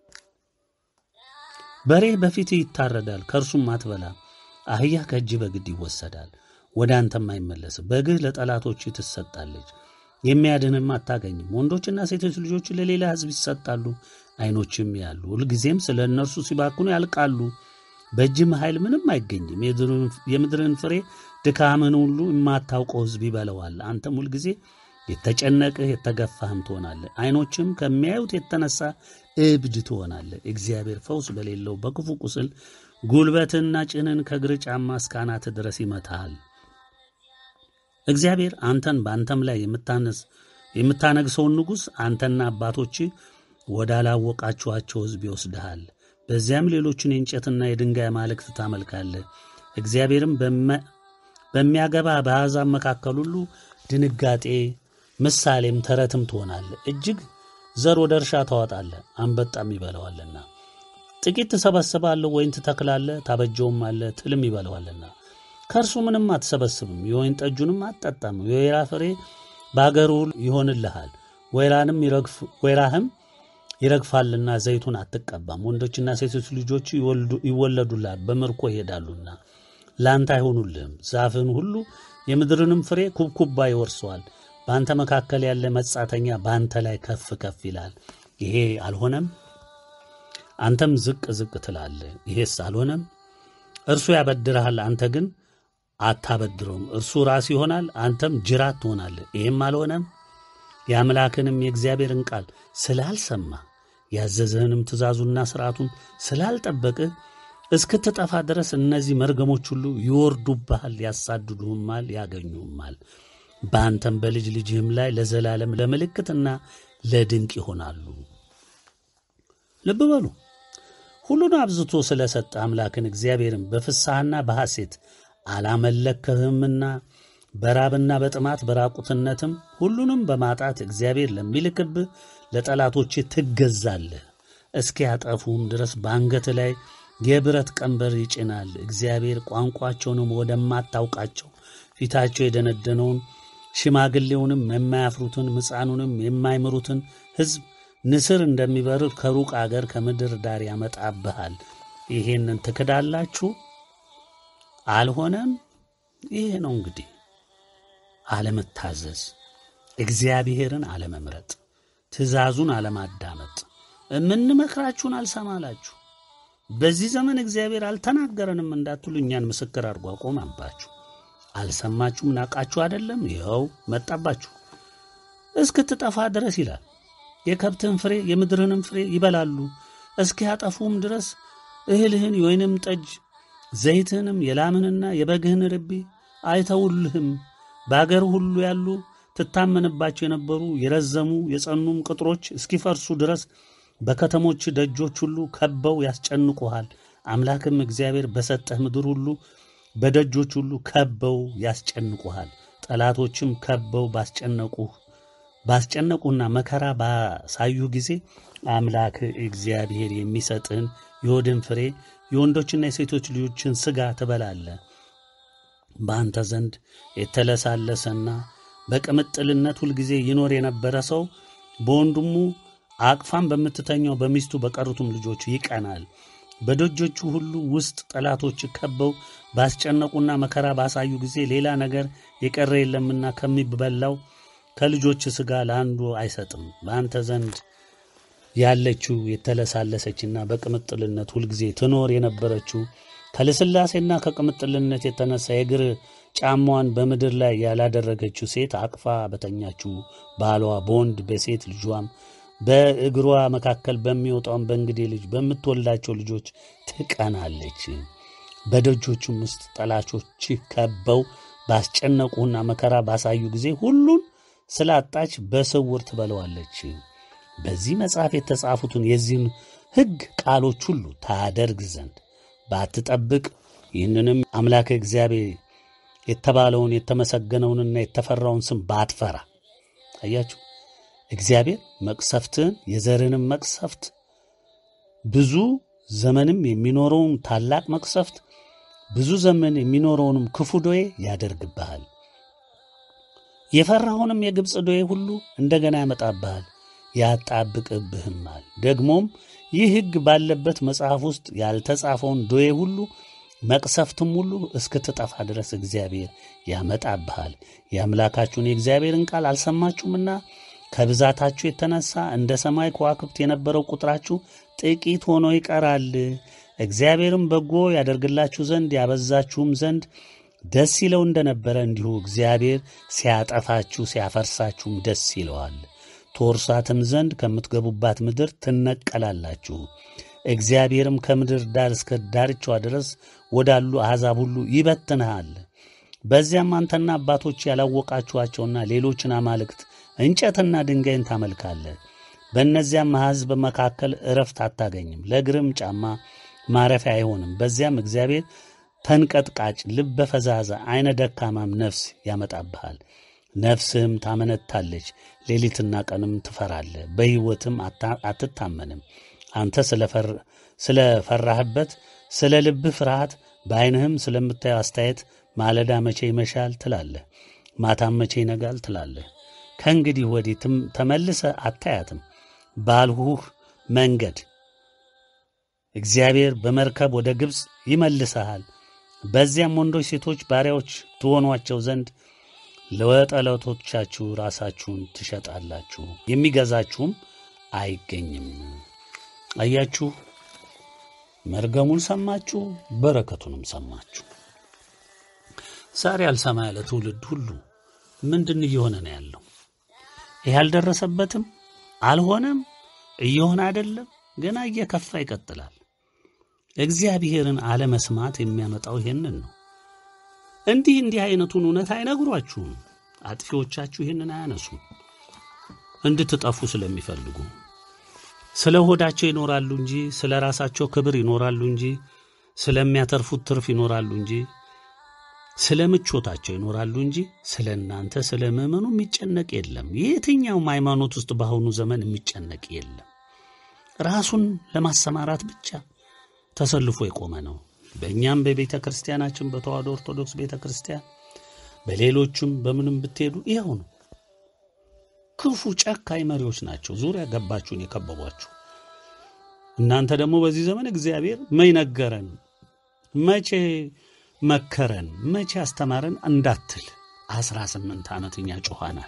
በሬ በፊት ይታረዳል፣ ከርሱም አትበላም። አህያ ከእጅ በግድ ይወሰዳል፣ ወደ አንተም አይመለስም። በግህ ለጠላቶች ትሰጣለች፣ የሚያድንም አታገኝም። ወንዶችና ሴቶች ልጆች ለሌላ ሕዝብ ይሰጣሉ፣ ዓይኖችም ያሉ ሁልጊዜም ስለ እነርሱ ሲባክኑ ያልቃሉ። በእጅም ኃይል ምንም አይገኝም። የምድርን ፍሬ ድካምን ሁሉ የማታውቀው ሕዝብ ይበለዋል። አንተም ሁልጊዜ የተጨነቅህ የተገፋህም ትሆናለህ። ዓይኖችም ከሚያዩት የተነሳ እብድ ትሆናለህ። እግዚአብሔር ፈውስ በሌለው በክፉ ቁስል ጉልበትና ጭንን ከእግር ጫማ እስከ አናት ድረስ ይመታሃል። እግዚአብሔር አንተን በአንተም ላይ የምታነስ የምታነግሰውን ንጉሥ አንተና አባቶች ወዳላወቃችኋቸው ሕዝብ ይወስድሃል። በዚያም ሌሎችን የእንጨትና የድንጋይ አማልክት ታመልካለህ። እግዚአብሔርም በሚያገባ በአሕዛብ መካከል ሁሉ ድንጋጤ ምሳሌም ተረትም ትሆናለህ። እጅግ ዘር ወደ እርሻ ታወጣለህ፣ አንበጣም ይበላዋልና። ጥቂት ትሰበስባለህ፣ ወይን ትተክላለህ፣ ታበጀውማለህ፣ ትልም ይበላዋልና። ከእርሱ ምንም አትሰበስብም፣ የወይን ጠጁንም አትጠጣም። የወይራ ፍሬ በአገሩ ይሆንልሃል፣ ወይራንም ይረግፍ ወይራህም ይረግፋልና ዘይቱን አትቀባም። ወንዶችና ሴቶች ልጆች ይወለዱልሃል፣ በምርኮ ይሄዳሉና ላንተ አይሆኑልህም። ዛፍን ሁሉ የምድርንም ፍሬ ኩብኩባ ይወርሰዋል። በአንተ መካከል ያለ መጻተኛ በአንተ ላይ ከፍ ከፍ ይላል። ይሄ አልሆነም፣ አንተም ዝቅ ዝቅ ትላለህ። ይሄስ አልሆነም፣ እርሱ ያበድርሃል፣ አንተ ግን አታበድረውም። እርሱ ራስ ይሆናል፣ አንተም ጅራት ትሆናለህ። ይሄም አልሆነም፣ የአምላክንም የእግዚአብሔርን ቃል ስላልሰማ ያዘዘህንም ትእዛዙና ሥርዓቱን ስላልጠበቅህ እስክትጠፋ ድረስ እነዚህ መርገሞች ሁሉ ይወርዱብሃል፣ ያሳድዱህማል፣ ያገኙህማል። በአንተም በልጅ ልጅህም ላይ ለዘላለም ለምልክትና ለድንቅ ይሆናሉ። ልብ በሉ። ሁሉን አብዝቶ ስለ ሰጠ አምላክን እግዚአብሔርን በፍስሐና በሐሴት አላመለክህምና በራብና በጥማት በራቁትነትም ሁሉንም በማጣት እግዚአብሔር ለሚልክብህ ለጠላቶች ትገዛለህ። እስኪያጠፉም ድረስ በአንገት ላይ የብረት ቀንበር ይጭናል። እግዚአብሔር ቋንቋቸውንም ወደማታውቃቸው ፊታቸው የደነደነውን ሽማግሌውንም የማያፍሩትን ምጻኑንም የማይምሩትን ሕዝብ ንስር እንደሚበርር ከሩቅ አገር ከምድር ዳር ያመጣብሃል። ይሄንን ትክዳላችሁ? አልሆነም። ይሄ ነው እንግዲህ አለመታዘዝ፣ እግዚአብሔርን አለመምረጥ፣ ትእዛዙን አለማዳመጥ። የምንመክራችሁን አልሰማላችሁ። በዚህ ዘመን እግዚአብሔር አልተናገረንም እንዳትሉ እኛን ምስክር አድርጎ አቆመባችሁ። አልሰማችሁም፣ ናቃችሁ አይደለም፣ ይኸው መጣባችሁ እስክትጠፋ ድረስ ይላል። የከብትህን ፍሬ የምድርህንም ፍሬ ይበላሉ፣ እስኪያጠፉም ድረስ እህልህን የወይንም ጠጅ ዘይትህንም የላምህንና የበግህን ርቢ አይተውልህም። በአገር ሁሉ ያሉ ትታመንባቸው የነበሩ የረዘሙ የጸኑም ቅጥሮች እስኪፈርሱ ድረስ በከተሞች ደጆች ሁሉ ከበው ያስጨንቁሃል። አምላክም እግዚአብሔር በሰጠህ ምድር ሁሉ በደጆች ሁሉ ከበው ያስጨንቁሃል። ጠላቶችም ከበው ባስጨነቁህ ባስጨነቁና መከራ ባሳዩህ ጊዜ አምላክ እግዚአብሔር የሚሰጥህን የሆድን ፍሬ የወንዶችና የሴቶች ልጆችን ሥጋ ትበላለህ። በአንተ ዘንድ የተለሳለሰና በቅምጥልነት ሁልጊዜ ይኖር የነበረ ሰው በወንድሙ አቅፋም በምትተኛው በሚስቱ በቀሩትም ልጆቹ ይቀናል። በደጆቹ ሁሉ ውስጥ ጠላቶች ከበው ባስጨነቁና መከራ ባሳዩ ጊዜ ሌላ ነገር የቀረ የለምና ከሚበላው ከልጆች ሥጋ ለአንዱ አይሰጥም። በአንተ ዘንድ ያለችው የተለሳለሰችና በቅምጥልነት ሁልጊዜ ትኖር የነበረችው ከልስላሴና ከቅምጥልነት የተነሳ የእግር ጫማዋን በምድር ላይ ያላደረገችው ሴት አቅፋ በተኛችው ባሏ በወንድ በሴት ልጇም በእግሯ መካከል በሚወጣውን በእንግዴ ልጅ በምትወልዳቸው ልጆች ትቀናለች። በደጆቹም ውስጥ ጠላቾች ከበው ባስጨነቁና መከራ ባሳዩ ጊዜ ሁሉን ስላጣች በስውር ትበለዋለች። በዚህ መጽሐፍ የተጻፉትን የዚህን ሕግ ቃሎች ሁሉ ታደርግ ዘንድ ባትጠብቅ ይህንንም አምላክ እግዚአብሔር የተባለውን የተመሰገነውንና የተፈራውን ስም ባትፈራ። አያችሁ፣ እግዚአብሔር መቅሰፍትን የዘርንም መቅሰፍት ብዙ ዘመንም የሚኖረውን ታላቅ መቅሰፍት ብዙ ዘመን የሚኖረውንም ክፉ ዶዬ ያደርግብሃል። የፈራውንም የግብፅ ዶዬ ሁሉ እንደገና ያመጣብሃል ያጣብቅብህማል። ደግሞም ይህ ሕግ ባለበት መጽሐፍ ውስጥ ያልተጻፈውን ዶዬ ሁሉ መቅሰፍትም ሁሉ እስክትጠፋ ድረስ እግዚአብሔር ያመጣብሃል። የአምላካችሁን የእግዚአብሔርን ቃል አልሰማችሁምና ከብዛታችሁ የተነሳ እንደ ሰማይ ከዋክብት የነበረው ቁጥራችሁ ጥቂት ሆኖ ይቀራል። እግዚአብሔርም በጎ ያደርግላችሁ ዘንድ ያበዛችሁም ዘንድ ደስ ይለው እንደነበረ እንዲሁ እግዚአብሔር ሲያጠፋችሁ ሲያፈርሳችሁም ደስ ይለዋል። ትወርሳትም ዘንድ ከምትገቡባት ምድር ትነቀላላችሁ። እግዚአብሔርም ከምድር ዳር እስከ ዳርቻዋ ድረስ ወዳሉ አሕዛብ ሁሉ ይበትንሃል። በዚያም አንተና አባቶች ያላወቃችኋቸውና ሌሎችን አማልክት እንጨትና ድንጋይን ታመልካለህ። በእነዚያም ሕዝብ መካከል ዕረፍት አታገኝም፣ ለእግርም ጫማ ማረፊያ አይሆንም። በዚያም እግዚአብሔር ተንቀጥቃጭ፣ ልበ ፈዛዛ፣ ዓይነ ደካማም ነፍስ ያመጣብሃል። ነፍስህም ታመነታለች፣ ሌሊትና ቀንም ትፈራለህ፣ በሕይወትም አትታመንም። አንተ ስለ ፈራህበት ስለ ልብህ ፍርሃት በዓይንህም ስለምታየው አስተያየት ማለዳ መቼ ይመሻል ትላለህ፣ ማታም መቼ ይነጋል ትላለህ። ከእንግዲህ ወዲህ ተመልሰህ አታያትም ባልሁህ መንገድ እግዚአብሔር በመርከብ ወደ ግብፅ ይመልሰሃል። በዚያም ወንዶች ሴቶች ባሪያዎች ትሆኗቸው ዘንድ ለጠላቶቻችሁ ራሳችሁን ትሸጣላችሁ፣ የሚገዛችሁም አይገኝም። አያችሁ፣ መርገሙን ሰማችሁ፣ በረከቱንም ሰማችሁ። ዛሬ አልሰማ ያለ ትውልድ ሁሉ ምንድን እየሆነ ነው ያለው? ይህ አልደረሰበትም፣ አልሆነም፣ እየሆነ አይደለም፣ ገና እየከፋ ይቀጥላል። እግዚአብሔርን አለመስማት የሚያመጣው ይሄንን ነው። እንዲህ እንዲህ አይነቱን እውነት አይነግሯችሁም። አጥፊዎቻችሁ ይሄንን አያነሱም። እንድትጠፉ ስለሚፈልጉ ስለ ሆዳቸው ይኖራሉ እንጂ ስለ ራሳቸው ክብር ይኖራሉ እንጂ ስለሚያተርፉት ትርፍ ይኖራሉ እንጂ ስለ ምቾታቸው ይኖራሉ እንጂ ስለ እናንተ ስለ ምዕመኑ የሚጨነቅ የለም። የትኛውም ሃይማኖት ውስጥ በአሁኑ ዘመን የሚጨነቅ የለም። ራሱን ለማሰማራት ብቻ ተሰልፎ የቆመ ነው። በእኛም በቤተ ክርስቲያናችን በተዋሕዶ ኦርቶዶክስ ቤተ ክርስቲያን በሌሎችም በምንም ብትሄዱ ይኸው ነው። ክፉ ጨካኝ መሪዎች ናቸው ዙሪያ ገባችሁን የከበቧችሁ። እናንተ ደግሞ በዚህ ዘመን እግዚአብሔር መች ነገረን፣ መቼ መከረን፣ መቼ አስተማረን እንዳትል አስራ ስምንት ዓመት እኛ ጮኻናል።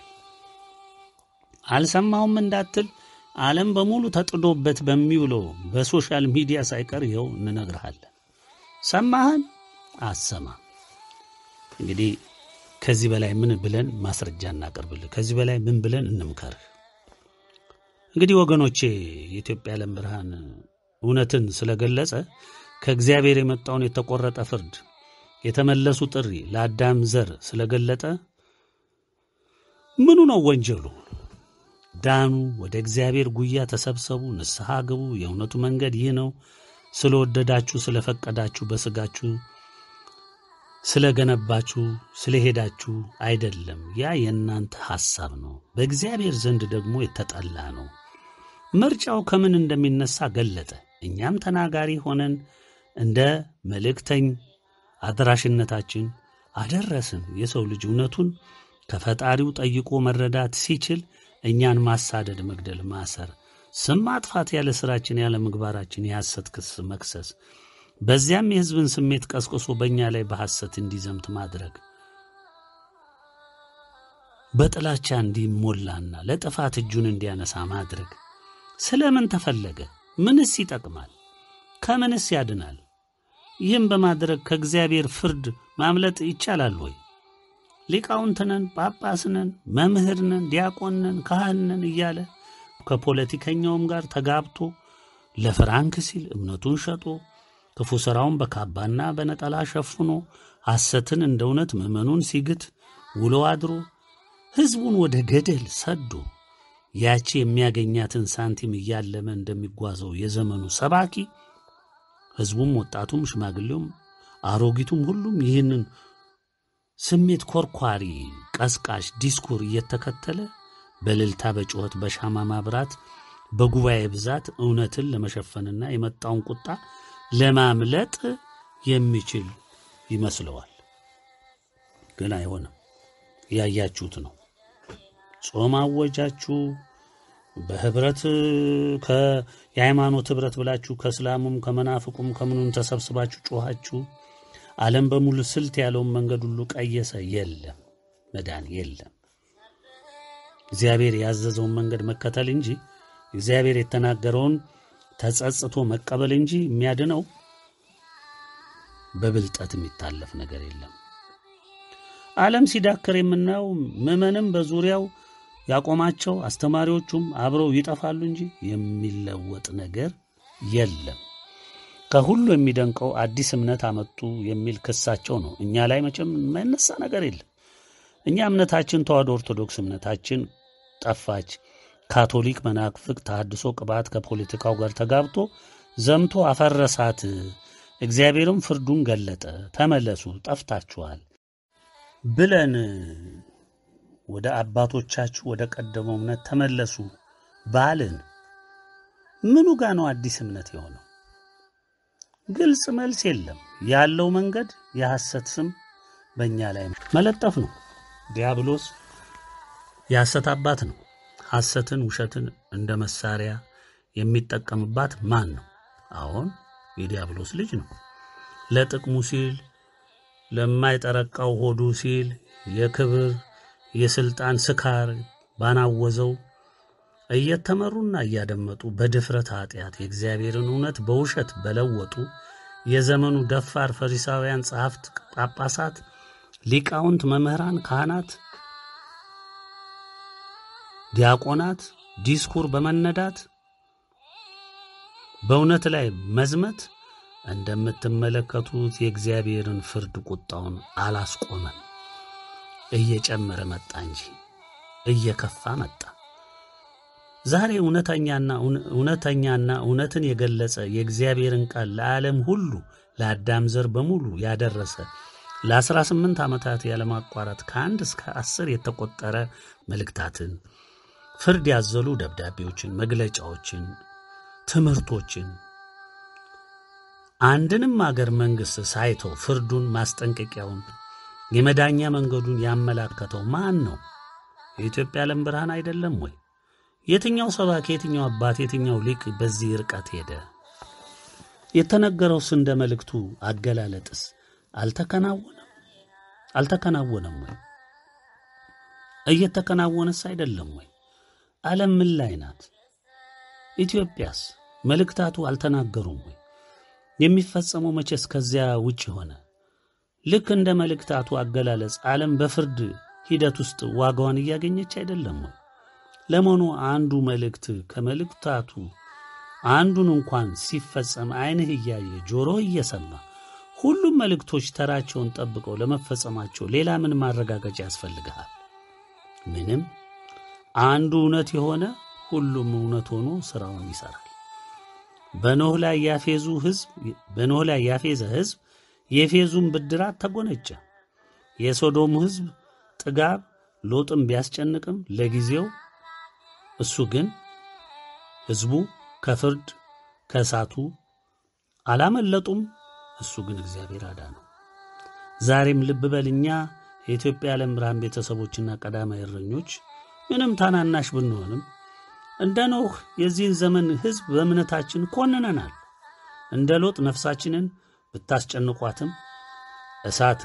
አልሰማሁም እንዳትል ዓለም በሙሉ ተጥዶበት በሚውለው በሶሻል ሚዲያ ሳይቀር ይኸው እንነግርሃለን። ሰማህን? አሰማም። እንግዲህ ከዚህ በላይ ምን ብለን ማስረጃ እናቀርብልህ? ከዚህ በላይ ምን ብለን እንምከርህ? እንግዲህ ወገኖቼ የኢትዮጵያ ዓለም ብርሃን እውነትን ስለገለጸ ከእግዚአብሔር የመጣውን የተቆረጠ ፍርድ የተመለሱ ጥሪ ለአዳም ዘር ስለገለጠ ምኑ ነው ወንጀሉ? ዳኑ፣ ወደ እግዚአብሔር ጉያ ተሰብሰቡ፣ ንስሐ ግቡ። የእውነቱ መንገድ ይህ ነው። ስለወደዳችሁ ስለፈቀዳችሁ በስጋችሁ ስለገነባችሁ ስለሄዳችሁ አይደለም። ያ የእናንተ ሐሳብ ነው፣ በእግዚአብሔር ዘንድ ደግሞ የተጠላ ነው። ምርጫው ከምን እንደሚነሳ ገለጠ። እኛም ተናጋሪ ሆነን እንደ መልእክተኝ አድራሽነታችን አደረስን። የሰው ልጅ እውነቱን ከፈጣሪው ጠይቆ መረዳት ሲችል እኛን ማሳደድ፣ መግደል፣ ማሰር፣ ስም ማጥፋት፣ ያለ ሥራችን ያለ ምግባራችን የሐሰት ክስ መክሰስ፣ በዚያም የሕዝብን ስሜት ቀስቅሶ በእኛ ላይ በሐሰት እንዲዘምት ማድረግ፣ በጥላቻ እንዲሞላና ለጥፋት እጁን እንዲያነሳ ማድረግ ስለምን ተፈለገ? ምንስ ይጠቅማል? ከምንስ ያድናል? ይህም በማድረግ ከእግዚአብሔር ፍርድ ማምለጥ ይቻላል ወይ? ሊቃውንትነን፣ ጳጳስነን፣ መምህርነን፣ ዲያቆንነን፣ ካህንነን እያለ ከፖለቲከኛውም ጋር ተጋብቶ ለፍራንክ ሲል እምነቱን ሸጦ ክፉ ሥራውን በካባና በነጠላ ሸፍኖ ሐሰትን እንደ እውነት ምዕመኑን ሲግት ውሎ አድሮ ሕዝቡን ወደ ገደል ሰዶ ያቺ የሚያገኛትን ሳንቲም እያለመ እንደሚጓዘው የዘመኑ ሰባኪ ሕዝቡም ወጣቱም ሽማግሌውም አሮጊቱም ሁሉም ይህንን ስሜት ኮርኳሪ ቀስቃሽ ዲስኩር እየተከተለ በልልታ በጩኸት በሻማ ማብራት በጉባኤ ብዛት እውነትን ለመሸፈንና የመጣውን ቁጣ ለማምለጥ የሚችል ይመስለዋል። ግን አይሆንም። ያያችሁት ነው። ጾም አወጃችሁ፣ በህብረት ከየሃይማኖት ህብረት ብላችሁ ከእስላሙም ከመናፍቁም ከምኑም ተሰብስባችሁ ጮኻችሁ። ዓለም በሙሉ ስልት ያለውን መንገድ ሁሉ ቀየሰ። የለም መዳን የለም። እግዚአብሔር ያዘዘውን መንገድ መከተል እንጂ እግዚአብሔር የተናገረውን ተጸጽቶ መቀበል እንጂ የሚያድነው በብልጠት የሚታለፍ ነገር የለም። ዓለም ሲዳክር የምናየው ምዕመንም በዙሪያው ያቆማቸው አስተማሪዎቹም አብረው ይጠፋሉ እንጂ የሚለወጥ ነገር የለም። ከሁሉ የሚደንቀው አዲስ እምነት አመጡ የሚል ክሳቸው ነው። እኛ ላይ መቼም የማይነሳ ነገር የለም። እኛ እምነታችን ተዋሕዶ ኦርቶዶክስ እምነታችን ጠፋች። ካቶሊክ መናፍቅ ተሐድሶ ቅባት ከፖለቲካው ጋር ተጋብቶ ዘምቶ አፈረሳት። እግዚአብሔርም ፍርዱን ገለጠ። ተመለሱ ጠፍታችኋል ብለን ወደ አባቶቻችሁ ወደ ቀደመው እምነት ተመለሱ ባልን ምኑ ጋር ነው አዲስ እምነት የሆነው? ግልጽ መልስ የለም። ያለው መንገድ የሐሰት ስም በእኛ ላይ መለጠፍ ነው። ዲያብሎስ የሐሰት አባት ነው። ሐሰትን ውሸትን እንደ መሳሪያ የሚጠቀምባት ማን ነው? አሁን የዲያብሎስ ልጅ ነው። ለጥቅሙ ሲል ለማይጠረቃው ሆዱ ሲል የክብር የስልጣን ስካር ባናወዘው እየተመሩና እያደመጡ በድፍረት ኃጢአት የእግዚአብሔርን እውነት በውሸት በለወጡ የዘመኑ ደፋር ፈሪሳውያን ጸሐፍት፣ ጳጳሳት፣ ሊቃውንት፣ መምህራን፣ ካህናት፣ ዲያቆናት ዲስኩር በመነዳት በእውነት ላይ መዝመት እንደምትመለከቱት የእግዚአብሔርን ፍርድ ቁጣውን አላስቆመም። እየጨመረ መጣ እንጂ እየከፋ መጣ። ዛሬ እውነተኛና እውነተኛና እውነትን የገለጸ የእግዚአብሔርን ቃል ለዓለም ሁሉ ለአዳም ዘር በሙሉ ያደረሰ ለአስራ ስምንት ዓመታት ያለማቋረጥ ከአንድ እስከ አስር የተቆጠረ መልእክታትን፣ ፍርድ ያዘሉ ደብዳቤዎችን፣ መግለጫዎችን፣ ትምህርቶችን አንድንም አገር መንግሥት ሳይተው ፍርዱን፣ ማስጠንቀቂያውን፣ የመዳኛ መንገዱን ያመላከተው ማን ነው? የኢትዮጵያ ዓለም ብርሃን አይደለም ወይ? የትኛው ሰባኪ፣ የትኛው አባት፣ የትኛው ሊቅ በዚህ ርቀት ሄደ? የተነገረውስ እንደ መልእክቱ አገላለጥስ አልተከናወነም? አልተከናወነም ወይ? እየተከናወነስ አይደለም ወይ? ዓለም ምን ላይ ናት? ኢትዮጵያስ መልእክታቱ አልተናገሩም ወይ? የሚፈጸመው መቼስ ከዚያ ውጭ ሆነ? ልክ እንደ መልእክታቱ አገላለጽ ዓለም በፍርድ ሂደት ውስጥ ዋጋዋን እያገኘች አይደለም ወይ? ለመሆኑ አንዱ መልእክት ከመልእክታቱ አንዱን እንኳን ሲፈጸም ዓይንህ እያየ ጆሮህ እየሰማ ሁሉም መልእክቶች ተራቸውን ጠብቀው ለመፈጸማቸው ሌላ ምን ማረጋገጫ ያስፈልግሃል? ምንም። አንዱ እውነት የሆነ ሁሉም እውነት ሆኖ ስራውን ይሰራል። በኖህ ላይ ያፌዙ ሕዝብ በኖህ ላይ ያፌዘ ሕዝብ የፌዙን ብድራት ተጎነጨ። የሶዶም ሕዝብ ጥጋብ ሎጥም ቢያስጨንቅም ለጊዜው እሱ ግን ሕዝቡ ከፍርድ ከእሳቱ አላመለጡም። እሱ ግን እግዚአብሔር አዳነው። ዛሬም ልብ በልኛ የኢትዮጵያ ዓለም ብርሃን ቤተሰቦችና ቀዳማይ እረኞች ምንም ታናናሽ ብንሆንም እንደ ኖህ የዚህን ዘመን ሕዝብ በእምነታችን ኮንነናል። እንደ ሎጥ ነፍሳችንን ብታስጨንቋትም እሳት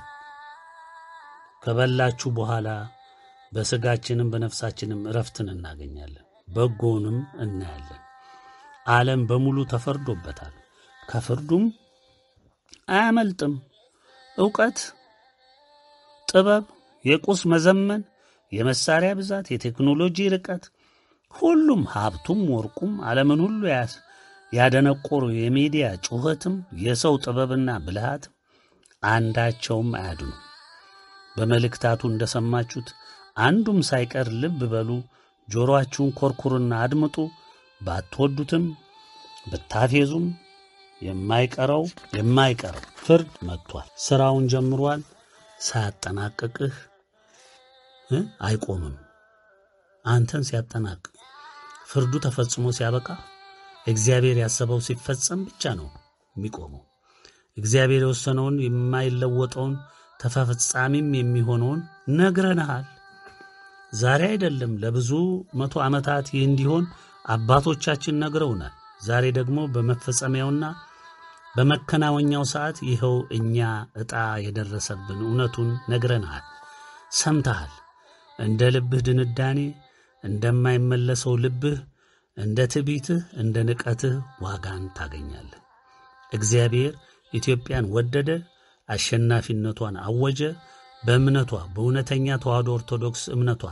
ከበላችሁ በኋላ በሥጋችንም በነፍሳችንም እረፍትን እናገኛለን፣ በጎንም እናያለን። ዓለም በሙሉ ተፈርዶበታል፣ ከፍርዱም አያመልጥም። ዕውቀት፣ ጥበብ፣ የቁስ መዘመን፣ የመሳሪያ ብዛት፣ የቴክኖሎጂ ርቀት፣ ሁሉም ሀብቱም ወርቁም ዓለምን ሁሉ ያስ ያደነቆሩ የሚዲያ ጩኸትም የሰው ጥበብና ብልሃትም አንዳቸውም አያድኑ። በመልእክታቱ እንደሰማችሁት አንዱም ሳይቀር ልብ በሉ፣ ጆሮአችሁን ኮርኩርና አድምጡ። ባትወዱትም ብታፌዙም የማይቀረው የማይቀረው ፍርድ መጥቷል። ሥራውን ጀምሯል። ሳያጠናቅቅህ አይቆምም። አንተን ሲያጠናቅቅ ፍርዱ ተፈጽሞ ሲያበቃ እግዚአብሔር ያሰበው ሲፈጸም ብቻ ነው የሚቆመው። እግዚአብሔር የወሰነውን የማይለወጠውን ተፈጻሚም የሚሆነውን ነግረናል። ዛሬ አይደለም ለብዙ መቶ ዓመታት ይህ እንዲሆን አባቶቻችን ነግረውናል። ዛሬ ደግሞ በመፈጸሚያውና በመከናወኛው ሰዓት ይኸው እኛ ዕጣ የደረሰብን እውነቱን ነግረናል፣ ሰምተሃል። እንደ ልብህ ድንዳኔ፣ እንደማይመለሰው ልብህ፣ እንደ ትዕቢትህ፣ እንደ ንቀትህ ዋጋን ታገኛለህ። እግዚአብሔር ኢትዮጵያን ወደደ፣ አሸናፊነቷን አወጀ። በእምነቷ በእውነተኛ ተዋሕዶ ኦርቶዶክስ እምነቷ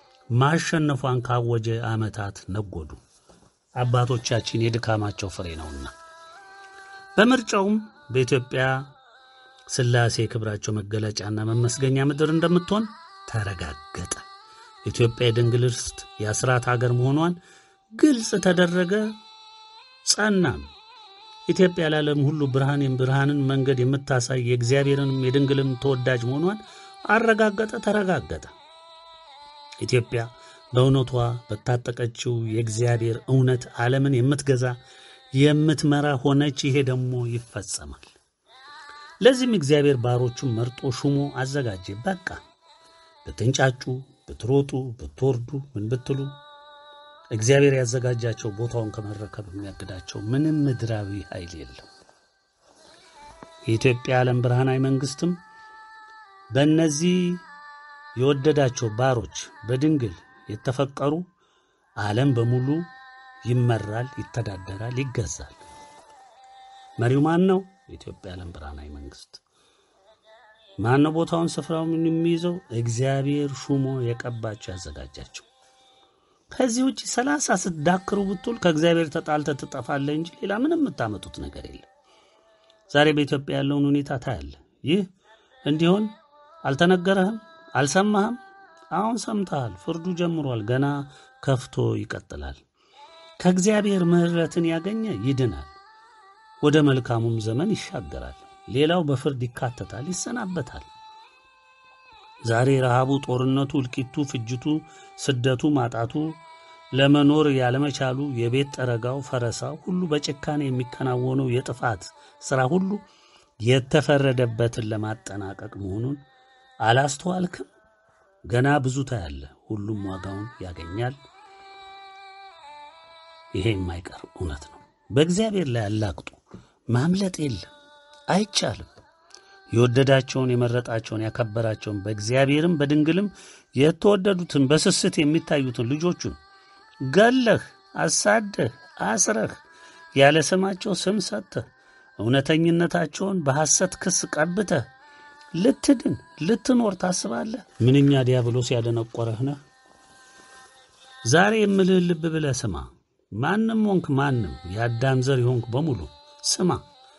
ማሸነፏን ካወጀ ዓመታት ነጎዱ። አባቶቻችን የድካማቸው ፍሬ ነውና በምርጫውም በኢትዮጵያ ሥላሴ ክብራቸው መገለጫና መመስገኛ ምድር እንደምትሆን ተረጋገጠ። ኢትዮጵያ የድንግል ርስት የአስራት ሀገር መሆኗን ግልጽ ተደረገ፣ ጸናም። ኢትዮጵያ ለዓለም ሁሉ ብርሃን ብርሃንን መንገድ የምታሳይ የእግዚአብሔርንም የድንግልም ተወዳጅ መሆኗን አረጋገጠ፣ ተረጋገጠ። ኢትዮጵያ በእውነቷ በታጠቀችው የእግዚአብሔር እውነት ዓለምን የምትገዛ የምትመራ ሆነች። ይሄ ደግሞ ይፈጸማል። ለዚህም እግዚአብሔር ባሮቹን መርጦ ሹሞ አዘጋጀ። በቃ ብትንጫጩ፣ ብትሮጡ፣ ብትወርዱ፣ ምን ብትሉ እግዚአብሔር ያዘጋጃቸው ቦታውን ከመረከብ የሚያግዳቸው ምንም ምድራዊ ኃይል የለም። የኢትዮጵያ ዓለም ብርሃናዊ መንግስትም በእነዚህ የወደዳቸው ባሮች በድንግል የተፈቀሩ ዓለም በሙሉ ይመራል፣ ይተዳደራል፣ ይገዛል። መሪው ማን ነው? የኢትዮጵያ ዓለም ብርሃናዊ መንግስት። ማን ነው ቦታውን ስፍራውን የሚይዘው? እግዚአብሔር ሹሞ የቀባቸው ያዘጋጃቸው። ከዚህ ውጪ ሰላሳ ስትዳክሩ ብትል ከእግዚአብሔር ተጣልተ ትጠፋለህ እንጂ ሌላ ምንም የምታመጡት ነገር የለም። ዛሬ በኢትዮጵያ ያለውን ሁኔታ ታያለህ። ይህ እንዲሆን አልተነገረህም? አልሰማህም? አሁን ሰምተሃል። ፍርዱ ጀምሯል። ገና ከፍቶ ይቀጥላል። ከእግዚአብሔር ምሕረትን ያገኘ ይድናል፣ ወደ መልካሙም ዘመን ይሻገራል። ሌላው በፍርድ ይካተታል፣ ይሰናበታል። ዛሬ ረሃቡ፣ ጦርነቱ፣ እልቂቱ፣ ፍጅቱ፣ ስደቱ፣ ማጣቱ፣ ለመኖር ያለመቻሉ፣ የቤት ጠረጋው፣ ፈረሳው ሁሉ በጭካኔ የሚከናወነው የጥፋት ሥራ ሁሉ የተፈረደበትን ለማጠናቀቅ መሆኑን አላስተዋልክም? ገና ብዙ ታያለ። ሁሉም ዋጋውን ያገኛል። ይሄ የማይቀር እውነት ነው። በእግዚአብሔር ላይ አላቅጡ፣ ማምለጥ የለም፣ አይቻልም። የወደዳቸውን የመረጣቸውን ያከበራቸውን በእግዚአብሔርም በድንግልም የተወደዱትን በስስት የሚታዩትን ልጆቹን ገለህ፣ አሳደህ፣ አስረህ ያለ ስማቸው ስም ሰጥተህ እውነተኝነታቸውን በሐሰት ክስ ቀብተህ ልትድን ልትኖር ታስባለህ? ምንኛ ዲያብሎስ ያደነቆረህ ነህ። ዛሬ የምልህ ልብ ብለህ ስማ። ማንም ሆንክ ማንም የአዳም ዘር ይሆንክ በሙሉ ስማ።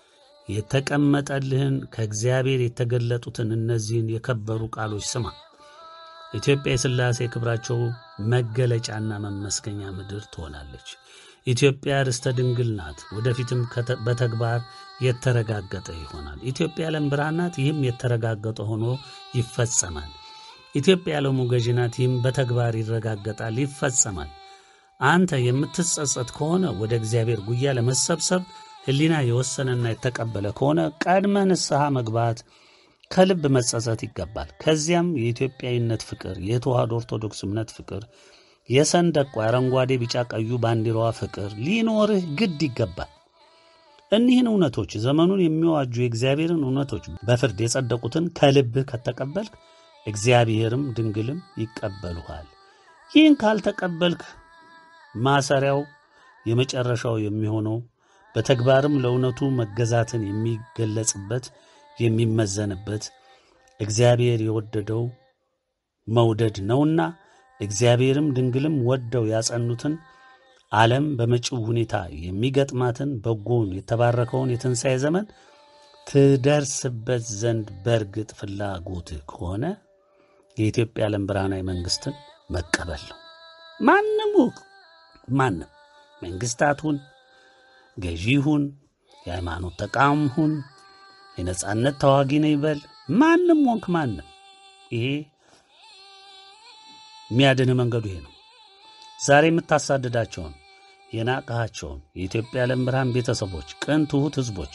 የተቀመጠልህን ከእግዚአብሔር የተገለጡትን እነዚህን የከበሩ ቃሎች ስማ። ኢትዮጵያ የሥላሴ ክብራቸው መገለጫና መመስገኛ ምድር ትሆናለች። ኢትዮጵያ ርስተ ድንግል ናት። ወደፊትም በተግባር የተረጋገጠ ይሆናል። ኢትዮጵያ ዓለም ብርሃን ናት። ይህም የተረጋገጠ ሆኖ ይፈጸማል። ኢትዮጵያ ዓለሙ ገዢ ናት። ይህም በተግባር ይረጋገጣል፣ ይፈጸማል። አንተ የምትጸጸት ከሆነ ወደ እግዚአብሔር ጉያ ለመሰብሰብ ሕሊና የወሰነና የተቀበለ ከሆነ ቀድመ ንስሐ መግባት፣ ከልብ መጸጸት ይገባል። ከዚያም የኢትዮጵያዊነት ፍቅር፣ የተዋሕዶ ኦርቶዶክስ እምነት ፍቅር፣ የሰንደቋ አረንጓዴ ቢጫ ቀዩ ባንዲራዋ ፍቅር ሊኖርህ ግድ ይገባል። እኒህን እውነቶች ዘመኑን የሚዋጁ የእግዚአብሔርን እውነቶች በፍርድ የጸደቁትን ከልብህ ከተቀበልክ እግዚአብሔርም ድንግልም ይቀበሉሃል። ይህን ካልተቀበልክ ማሰሪያው የመጨረሻው የሚሆነው በተግባርም ለእውነቱ መገዛትን የሚገለጽበት የሚመዘንበት እግዚአብሔር የወደደው መውደድ ነውና እግዚአብሔርም ድንግልም ወደው ያጸኑትን ዓለም በመጪው ሁኔታ የሚገጥማትን በጎውን የተባረከውን የትንሣኤ ዘመን ትደርስበት ዘንድ በእርግጥ ፍላጎትህ ከሆነ የኢትዮጵያ ዓለም ብርሃናዊ መንግሥትን መቀበል ነው። ማንም ማንም መንግሥታቱን ገዢሁን የሃይማኖት ተቃዋሚ ሁን የነጻነት ተዋጊ ነው ይበል ማንም ወንክ ማንም ይሄ የሚያድን መንገዱ ይሄ ነው። ዛሬ የምታሳድዳቸውን የናቃቸውን የኢትዮጵያ ዓለም ብርሃን ቤተሰቦች ቅን ትሁት ሕዝቦች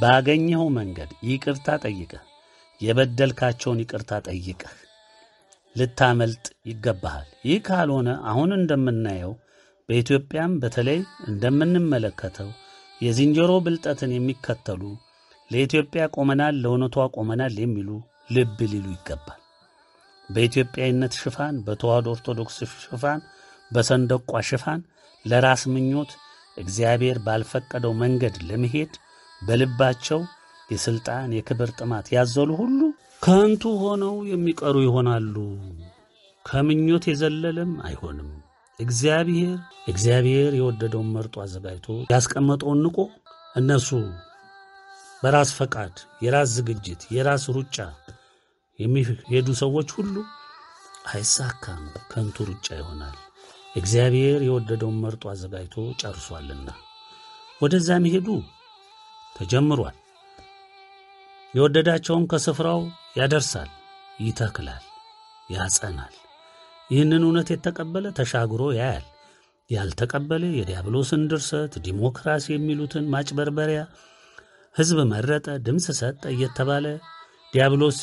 ባገኘው መንገድ ይቅርታ ጠይቀህ የበደልካቸውን ይቅርታ ጠይቀህ ልታመልጥ ይገባሃል። ይህ ካልሆነ አሁን እንደምናየው በኢትዮጵያም በተለይ እንደምንመለከተው የዝንጀሮ ብልጠትን የሚከተሉ ለኢትዮጵያ ቆመናል፣ ለእውነቷ ቆመናል የሚሉ ልብ ሊሉ ይገባል። በኢትዮጵያዊነት ሽፋን፣ በተዋሕዶ ኦርቶዶክስ ሽፋን፣ በሰንደቋ ሽፋን ለራስ ምኞት እግዚአብሔር ባልፈቀደው መንገድ ለመሄድ በልባቸው የሥልጣን የክብር ጥማት ያዘሉ ሁሉ ከንቱ ሆነው የሚቀሩ ይሆናሉ። ከምኞት የዘለለም አይሆንም። እግዚአብሔር እግዚአብሔር የወደደውን መርጦ አዘጋጅቶ ያስቀመጠውን ንቆ እነሱ በራስ ፈቃድ፣ የራስ ዝግጅት፣ የራስ ሩጫ የሚሄዱ ሰዎች ሁሉ አይሳካም፣ ከንቱ ሩጫ ይሆናል። እግዚአብሔር የወደደውን መርጦ አዘጋጅቶ ጨርሷልና ወደዛ መሄዱ ተጀምሯል። የወደዳቸውን ከስፍራው ያደርሳል፣ ይተክላል፣ ያጸናል። ይህንን እውነት የተቀበለ ተሻግሮ ያያል። ያልተቀበለ የዲያብሎስን ድርሰት፣ ዲሞክራሲ የሚሉትን ማጭበርበሪያ፣ ሕዝብ መረጠ፣ ድምፅ ሰጠ እየተባለ ዲያብሎስ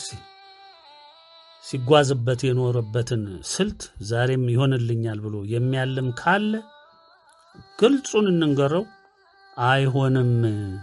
ሲጓዝበት የኖረበትን ስልት ዛሬም ይሆንልኛል ብሎ የሚያልም ካለ ግልጹን እንንገረው፣ አይሆንም።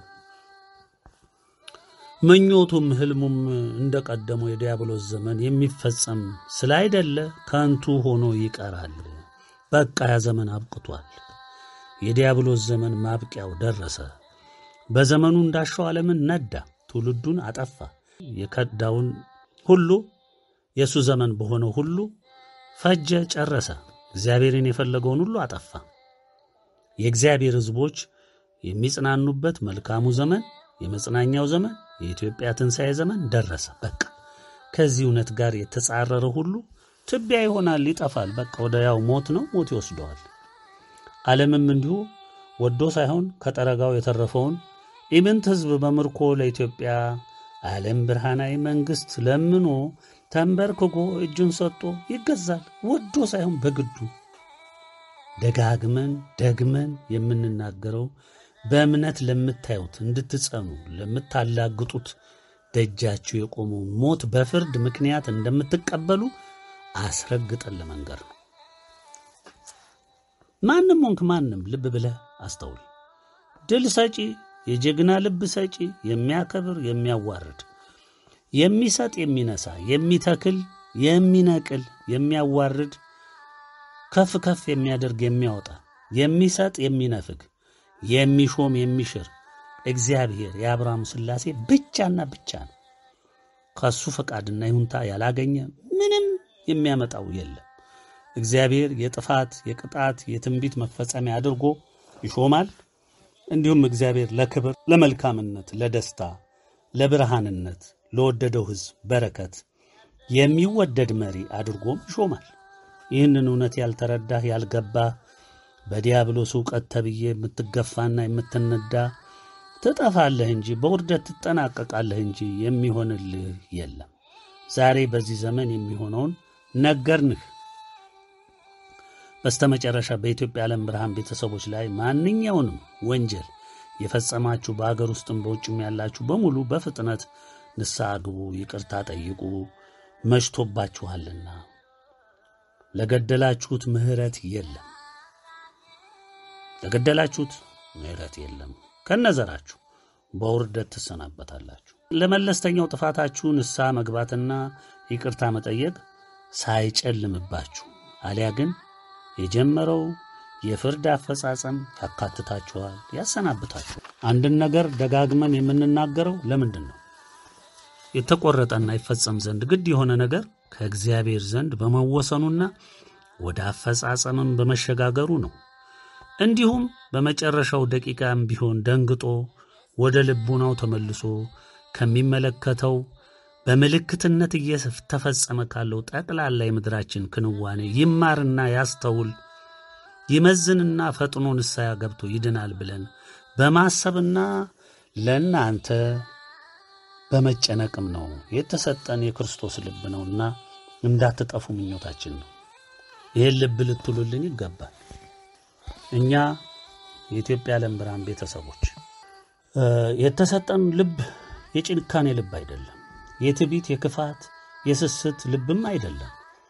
ምኞቱም ህልሙም እንደቀደመው የዲያብሎስ ዘመን የሚፈጸም ስላይደለ ከንቱ ሆኖ ይቀራል። በቃ ያ ዘመን አብቅቷል። የዲያብሎስ ዘመን ማብቂያው ደረሰ። በዘመኑ እንዳሻው ዓለምን ነዳ፣ ትውልዱን አጠፋ። የከዳውን ሁሉ የሱ ዘመን በሆነው ሁሉ ፈጀ፣ ጨረሰ። እግዚአብሔርን የፈለገውን ሁሉ አጠፋ። የእግዚአብሔር ሕዝቦች የሚጽናኑበት መልካሙ ዘመን፣ የመጽናኛው ዘመን፣ የኢትዮጵያ ትንሣኤ ዘመን ደረሰ። በቃ ከዚህ እውነት ጋር የተጻረረ ሁሉ ትቢያ ይሆናል፣ ይጠፋል። በቃ ወደ ያው ሞት ነው፣ ሞት ይወስደዋል። ዓለምም እንዲሁ ወዶ ሳይሆን ከጠረጋው የተረፈውን ኢምንት ሕዝብ በምርኮ ለኢትዮጵያ ዓለም ብርሃናዊ መንግሥት ለምኖ ተንበርክኮ እጁን ሰጥቶ ይገዛል፣ ወዶ ሳይሆን በግዱ። ደጋግመን ደግመን የምንናገረው በእምነት ለምታዩት እንድትጸኑ ለምታላግጡት ደጃችሁ የቆመውን ሞት በፍርድ ምክንያት እንደምትቀበሉ አስረግጠን ለመንገር ነው። ማንም ሆንክ ማንም ልብ ብለህ አስተውል። ድል ሰጪ፣ የጀግና ልብ ሰጪ፣ የሚያከብር የሚያዋርድ፣ የሚሰጥ የሚነሳ፣ የሚተክል የሚነቅል፣ የሚያዋርድ፣ ከፍ ከፍ የሚያደርግ የሚያወጣ፣ የሚሰጥ የሚነፍግ፣ የሚሾም የሚሽር እግዚአብሔር የአብርሃም ሥላሴ ብቻና ብቻ ነው። ከሱ ፈቃድና ይሁንታ ያላገኘ ምንም የሚያመጣው የለም። እግዚአብሔር የጥፋት የቅጣት የትንቢት መፈጸሚያ አድርጎ ይሾማል። እንዲሁም እግዚአብሔር ለክብር ለመልካምነት ለደስታ ለብርሃንነት ለወደደው ሕዝብ በረከት የሚወደድ መሪ አድርጎም ይሾማል። ይህንን እውነት ያልተረዳህ ያልገባህ በዲያብሎስ ዕውቀት ተብዬ የምትገፋና የምትነዳ ትጠፋለህ እንጂ በውርደት ትጠናቀቃለህ እንጂ የሚሆንልህ የለም። ዛሬ በዚህ ዘመን የሚሆነውን ነገርንህ። በስተመጨረሻ በኢትዮጵያ ዓለም ብርሃን ቤተሰቦች ላይ ማንኛውንም ወንጀል የፈጸማችሁ በአገር ውስጥም በውጭም ያላችሁ በሙሉ በፍጥነት ንስሐ ግቡ፣ ይቅርታ ጠይቁ፣ መሽቶባችኋልና። ለገደላችሁት ምሕረት የለም፣ ለገደላችሁት ምሕረት የለም። ከነዘራችሁ በውርደት ትሰናበታላችሁ። ለመለስተኛው ጥፋታችሁ ንስሐ መግባትና ይቅርታ መጠየቅ ሳይጨልምባችሁ አሊያ ግን የጀመረው የፍርድ አፈጻጸም ያካትታችኋል፣ ያሰናብታችኋል። አንድን ነገር ደጋግመን የምንናገረው ለምንድን ነው? የተቆረጠና ይፈጸም ዘንድ ግድ የሆነ ነገር ከእግዚአብሔር ዘንድ በመወሰኑና ወደ አፈጻጸምም በመሸጋገሩ ነው። እንዲሁም በመጨረሻው ደቂቃም ቢሆን ደንግጦ ወደ ልቡናው ተመልሶ ከሚመለከተው በምልክትነት እየተፈጸመ ካለው ጠቅላላ የምድራችን ክንዋኔ ይማርና ያስተውል፣ ይመዝንና ፈጥኖ ንስሐ ገብቶ ይድናል ብለን በማሰብና ለእናንተ በመጨነቅም ነው። የተሰጠን የክርስቶስ ልብ ነውና እንዳትጠፉ ምኞታችን ነው። ይህን ልብ ልትሉልን ይገባል። እኛ የኢትዮጵያ ዓለም ብርሃን ቤተሰቦች የተሰጠን ልብ የጭንካኔ ልብ አይደለም። የትዕቢት፣ የክፋት፣ የስስት ልብም አይደለም።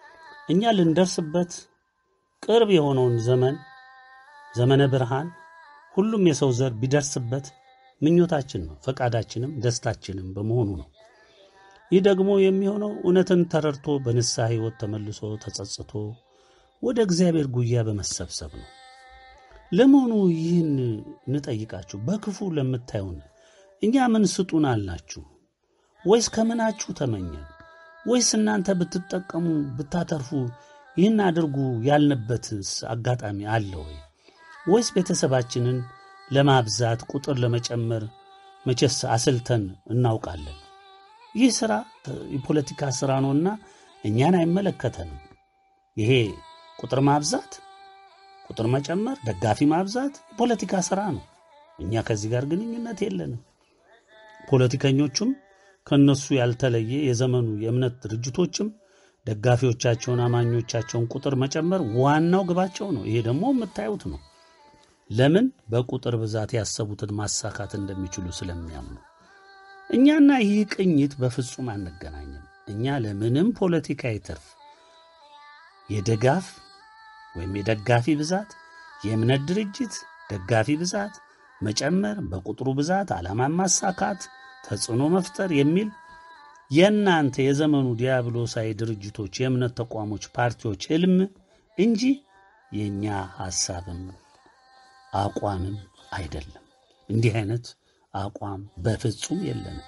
እኛ ልንደርስበት ቅርብ የሆነውን ዘመን ዘመነ ብርሃን ሁሉም የሰው ዘር ቢደርስበት ምኞታችን ነው፣ ፈቃዳችንም ደስታችንም በመሆኑ ነው። ይህ ደግሞ የሚሆነው እውነትን ተረድቶ በንስሐ ሕይወት ተመልሶ ተጸጽቶ ወደ እግዚአብሔር ጉያ በመሰብሰብ ነው። ለመሆኑ ይህን እንጠይቃችሁ፣ በክፉ ለምታዩን እኛ ምን ስጡን አልናችሁ? ወይስ ከምናችሁ ተመኘን? ወይስ እናንተ ብትጠቀሙ ብታተርፉ ይህን አድርጉ ያልንበትስ አጋጣሚ አለ ወይ? ወይስ ቤተሰባችንን ለማብዛት ቁጥር ለመጨመር መቼስ አስልተን እናውቃለን? ይህ ሥራ የፖለቲካ ሥራ ነውና እኛን አይመለከተንም። ይሄ ቁጥር ማብዛት፣ ቁጥር መጨመር፣ ደጋፊ ማብዛት የፖለቲካ ሥራ ነው። እኛ ከዚህ ጋር ግንኙነት የለንም። ፖለቲከኞቹም ከነሱ ያልተለየ የዘመኑ የእምነት ድርጅቶችም ደጋፊዎቻቸውን አማኞቻቸውን ቁጥር መጨመር ዋናው ግባቸው ነው። ይሄ ደግሞ የምታዩት ነው። ለምን? በቁጥር ብዛት ያሰቡትን ማሳካት እንደሚችሉ ስለሚያምኑ። እኛና ይህ ቅኝት በፍጹም አንገናኝም። እኛ ለምንም ፖለቲካ ይተርፍ የደጋፍ ወይም የደጋፊ ብዛት፣ የእምነት ድርጅት ደጋፊ ብዛት መጨመር፣ በቁጥሩ ብዛት ዓላማን ማሳካት፣ ተጽዕኖ መፍጠር የሚል የእናንተ የዘመኑ ዲያብሎሳዊ ድርጅቶች፣ የእምነት ተቋሞች፣ ፓርቲዎች ህልም እንጂ የኛ ሐሳብም አቋምም አይደለም። እንዲህ አይነት አቋም በፍጹም የለንም።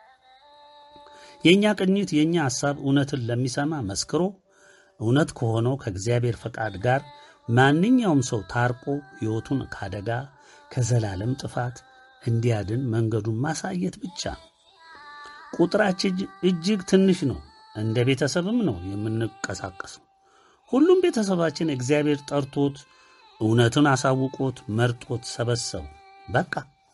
የኛ ቅኝት የኛ ሐሳብ እውነትን ለሚሰማ መስክሮ እውነት ከሆነው ከእግዚአብሔር ፈቃድ ጋር ማንኛውም ሰው ታርቆ ሕይወቱን ካደጋ ከዘላለም ጥፋት እንዲያድን መንገዱን ማሳየት ብቻ ነው። ቁጥራችን እጅግ ትንሽ ነው። እንደ ቤተሰብም ነው የምንቀሳቀሰው። ሁሉም ቤተሰባችን እግዚአብሔር ጠርቶት እውነትን አሳውቆት መርጦት ሰበሰቡ። በቃ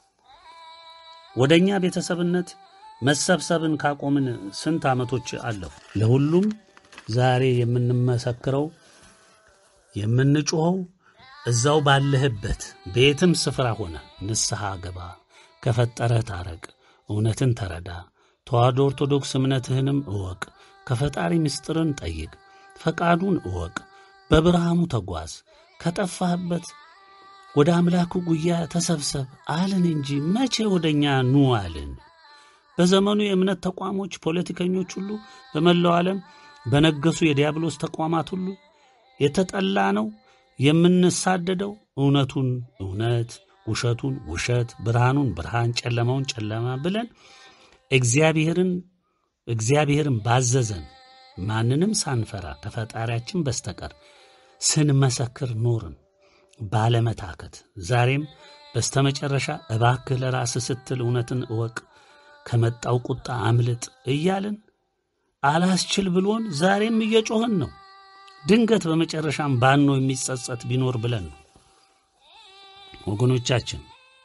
ወደኛ ቤተሰብነት መሰብሰብን ካቆምን ስንት ዓመቶች አለፉ። ለሁሉም ዛሬ የምንመሰክረው የምንጮኸው እዛው ባለህበት ቤትም ስፍራ ሆነ ንስሐ ገባ፣ ከፈጠረህ ታረቅ፣ እውነትን ተረዳ፣ ተዋሕዶ ኦርቶዶክስ እምነትህንም እወቅ፣ ከፈጣሪ ምስጢርን ጠይቅ፣ ፈቃዱን እወቅ፣ በብርሃኑ ተጓዝ፣ ከጠፋህበት ወደ አምላኩ ጉያ ተሰብሰብ አልን እንጂ መቼ ወደኛ ኑ አልን? በዘመኑ የእምነት ተቋሞች፣ ፖለቲከኞች ሁሉ በመላው ዓለም በነገሱ የዲያብሎስ ተቋማት ሁሉ የተጠላ ነው የምንሳደደው። እውነቱን እውነት፣ ውሸቱን ውሸት፣ ብርሃኑን ብርሃን፣ ጨለማውን ጨለማ ብለን እግዚአብሔርን እግዚአብሔርን ባዘዘን ማንንም ሳንፈራ ከፈጣሪያችን በስተቀር ስንመሰክር ኖርን ባለመታከት። ዛሬም በስተመጨረሻ እባክህ ለራስህ ስትል እውነትን እወቅ፣ ከመጣው ቁጣ አምልጥ እያልን አላስችል ብሎን ዛሬም እየጮህን ነው። ድንገት በመጨረሻም ባኖ የሚጸጸት ቢኖር ብለን ነው። ወገኖቻችን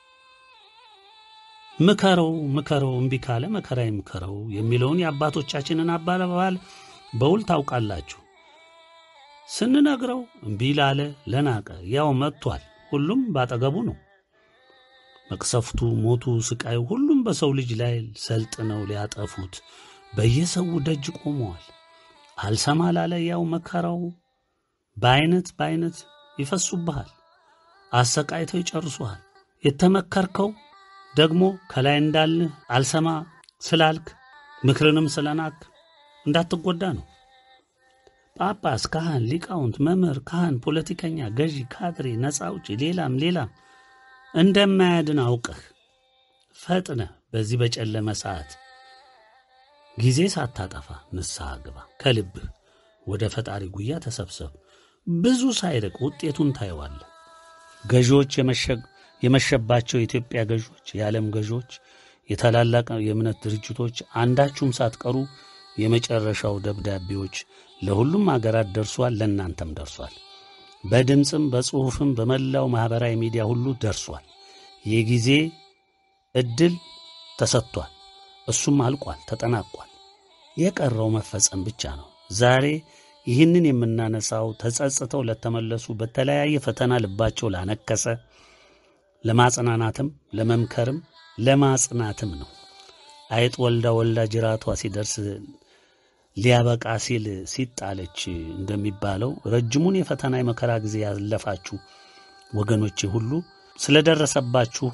ምከረው ምከረው እምቢ ካለ መከራ ይምከረው የሚለውን የአባቶቻችንን አባባል በውል ታውቃላችሁ። ስንነግረው እምቢ ላለ ለናቀ ያው መጥቷል። ሁሉም ባጠገቡ ነው። መቅሰፍቱ፣ ሞቱ፣ ስቃዩ ሁሉም በሰው ልጅ ላይ ሰልጥነው ሊያጠፉት በየሰው ደጅ ቆመዋል። አልሰማ ላለ ያው መከራው በአይነት በአይነት ይፈሱብሃል፣ አሰቃይተው ይጨርሱሃል። የተመከርከው ደግሞ ከላይ እንዳልህ አልሰማ ስላልክ ምክርንም ስለናክ እንዳትጎዳ ነው። ጳጳስ፣ ካህን፣ ሊቃውንት፣ መምህር፣ ካህን፣ ፖለቲከኛ፣ ገዢ፣ ካድሬ፣ ነፃ አውጪ፣ ሌላም ሌላም እንደማያድን አውቀህ ፈጥነህ በዚህ በጨለመ ሰዓት ጊዜ ሳታጠፋ ንስሐ ግባ። ከልብህ ወደ ፈጣሪ ጉያ ተሰብሰብ። ብዙ ሳይርቅ ውጤቱን ታየዋለህ። ገዢዎች የመሸባቸው የኢትዮጵያ ገዢዎች፣ የዓለም ገዢዎች፣ የታላላቅ የእምነት ድርጅቶች አንዳችሁም ሳትቀሩ የመጨረሻው ደብዳቤዎች ለሁሉም አገራት ደርሷል። ለእናንተም ደርሷል። በድምፅም በጽሑፍም በመላው ማኅበራዊ ሚዲያ ሁሉ ደርሷል። የጊዜ ዕድል ተሰጥቷል። እሱም አልቋል፣ ተጠናቋል። የቀረው መፈጸም ብቻ ነው። ዛሬ ይህንን የምናነሳው ተጸጽተው ለተመለሱ፣ በተለያየ ፈተና ልባቸው ላነከሰ ለማጽናናትም ለመምከርም ለማጽናትም ነው። አይጥ ወልዳ ወልዳ ጅራቷ ሲደርስ ሊያበቃ ሲል ሲጣለች እንደሚባለው ረጅሙን የፈተና የመከራ ጊዜ ያለፋችሁ ወገኖቼ ሁሉ ስለደረሰባችሁ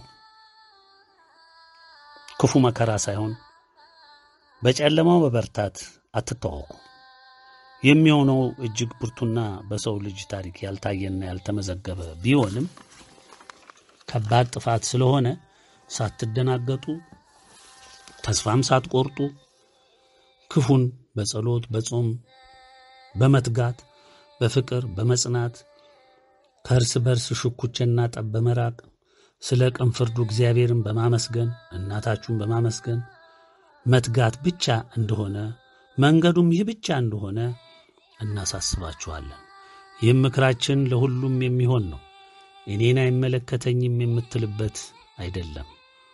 ክፉ መከራ ሳይሆን በጨለማው በበርታት አትተዋወቁ። የሚሆነው እጅግ ብርቱና በሰው ልጅ ታሪክ ያልታየና ያልተመዘገበ ቢሆንም ከባድ ጥፋት ስለሆነ ሳትደናገጡ ተስፋም ሳትቆርጡ ክፉን በጸሎት በጾም በመትጋት በፍቅር በመጽናት ከእርስ በርስ ሽኩቻና ጠብ በመራቅ ስለ ቀን ፍርዱ እግዚአብሔርን በማመስገን እናታችሁን በማመስገን መትጋት ብቻ እንደሆነ መንገዱም ይህ ብቻ እንደሆነ እናሳስባችኋለን። ይህም ምክራችን ለሁሉም የሚሆን ነው። እኔን አይመለከተኝም የምትልበት አይደለም።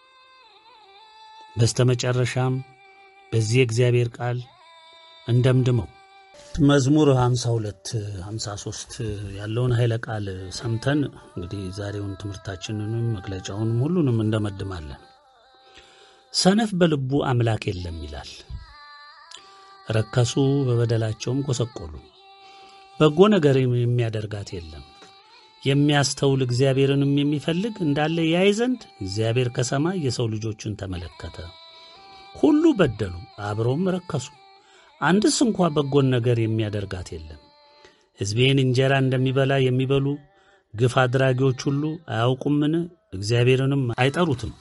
በስተመጨረሻም በዚህ እግዚአብሔር ቃል እንደምድመው መዝሙር ሃምሳ ሁለት ሃምሳ ሶስት ያለውን ኃይለ ቃል ሰምተን እንግዲህ ዛሬውን ትምህርታችንንም መግለጫውንም ሁሉንም እንደመድማለን። ሰነፍ በልቡ አምላክ የለም ይላል። ረከሱ በበደላቸውም ኮሰቆሉ። በጎ ነገር የሚያደርጋት የለም። የሚያስተውል እግዚአብሔርንም የሚፈልግ እንዳለ ያይ ዘንድ እግዚአብሔር ከሰማይ የሰው ልጆችን ተመለከተ። ሁሉ በደሉ አብረውም ረከሱ፣ አንድስ እንኳ በጎን ነገር የሚያደርጋት የለም። ሕዝቤን እንጀራ እንደሚበላ የሚበሉ ግፍ አድራጊዎች ሁሉ አያውቁምን? እግዚአብሔርንም አይጠሩትም።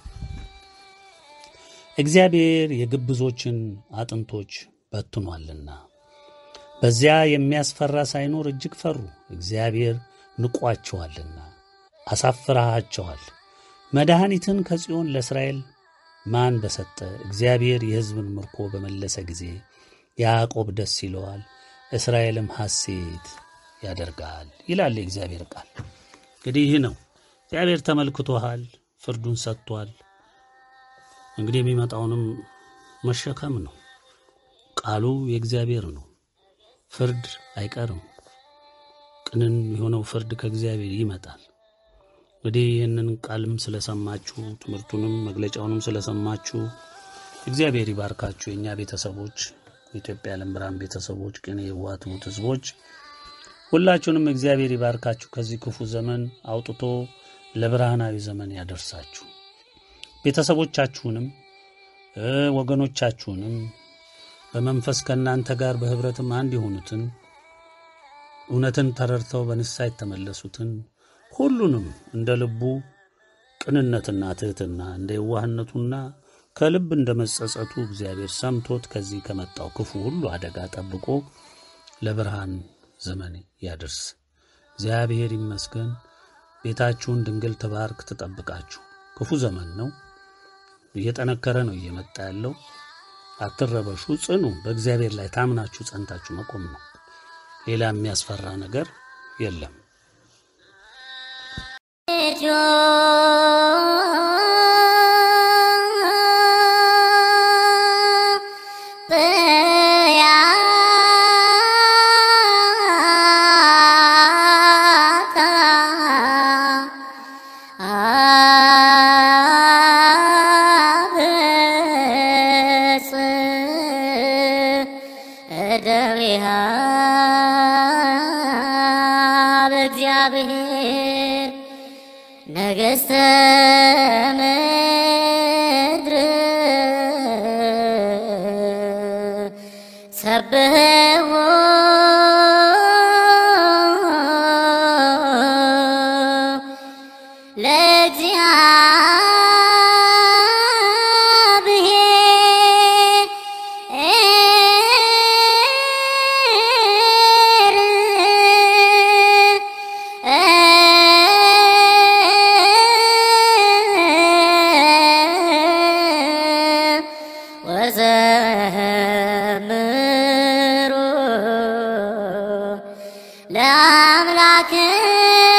እግዚአብሔር የግብዞችን አጥንቶች በትኗልና በዚያ የሚያስፈራ ሳይኖር እጅግ ፈሩ። እግዚአብሔር ንቋቸዋልና አሳፍራቸዋል። መድኃኒትን ከጽዮን ለእስራኤል ማን በሰጠ? እግዚአብሔር የሕዝብን ምርኮ በመለሰ ጊዜ ያዕቆብ ደስ ይለዋል፣ እስራኤልም ሐሴት ያደርጋል ይላል የእግዚአብሔር ቃል። እንግዲህ ይህ ነው። እግዚአብሔር ተመልክቶሃል፣ ፍርዱን ሰጥቷል። እንግዲህ የሚመጣውንም መሸከም ነው። ቃሉ የእግዚአብሔር ነው። ፍርድ አይቀርም። ቅንን የሆነው ፍርድ ከእግዚአብሔር ይመጣል። እንግዲህ ይህንን ቃልም ስለሰማችሁ ትምህርቱንም መግለጫውንም ስለሰማችሁ እግዚአብሔር ይባርካችሁ። የኛ ቤተሰቦች፣ የኢትዮጵያ ዓለም ብርሃን ቤተሰቦች፣ ቅን የዋህ ትሑት ሕዝቦች ሁላችሁንም እግዚአብሔር ይባርካችሁ። ከዚህ ክፉ ዘመን አውጥቶ ለብርሃናዊ ዘመን ያደርሳችሁ። ቤተሰቦቻችሁንም ወገኖቻችሁንም በመንፈስ ከእናንተ ጋር በህብረትም አንድ የሆኑትን እውነትን ተረድተው በንስሐ የተመለሱትን ሁሉንም እንደ ልቡ ቅንነትና ትህትና እንደ የዋህነቱና ከልብ እንደመጸጸቱ እግዚአብሔር ሰምቶት ከዚህ ከመጣው ክፉ ሁሉ አደጋ ጠብቆ ለብርሃን ዘመን ያደርስ። እግዚአብሔር ይመስገን። ቤታችሁን ድንግል ተባርክ ትጠብቃችሁ። ክፉ ዘመን ነው፣ እየጠነከረ ነው እየመጣ ያለው። አትረበሹ፣ ጽኑ። በእግዚአብሔር ላይ ታምናችሁ ጸንታችሁ መቆም ነው። ሌላ የሚያስፈራ ነገር የለም። እግዚአብሔር ነገሥተ ምድር ሰብሕዎ ለአምላክ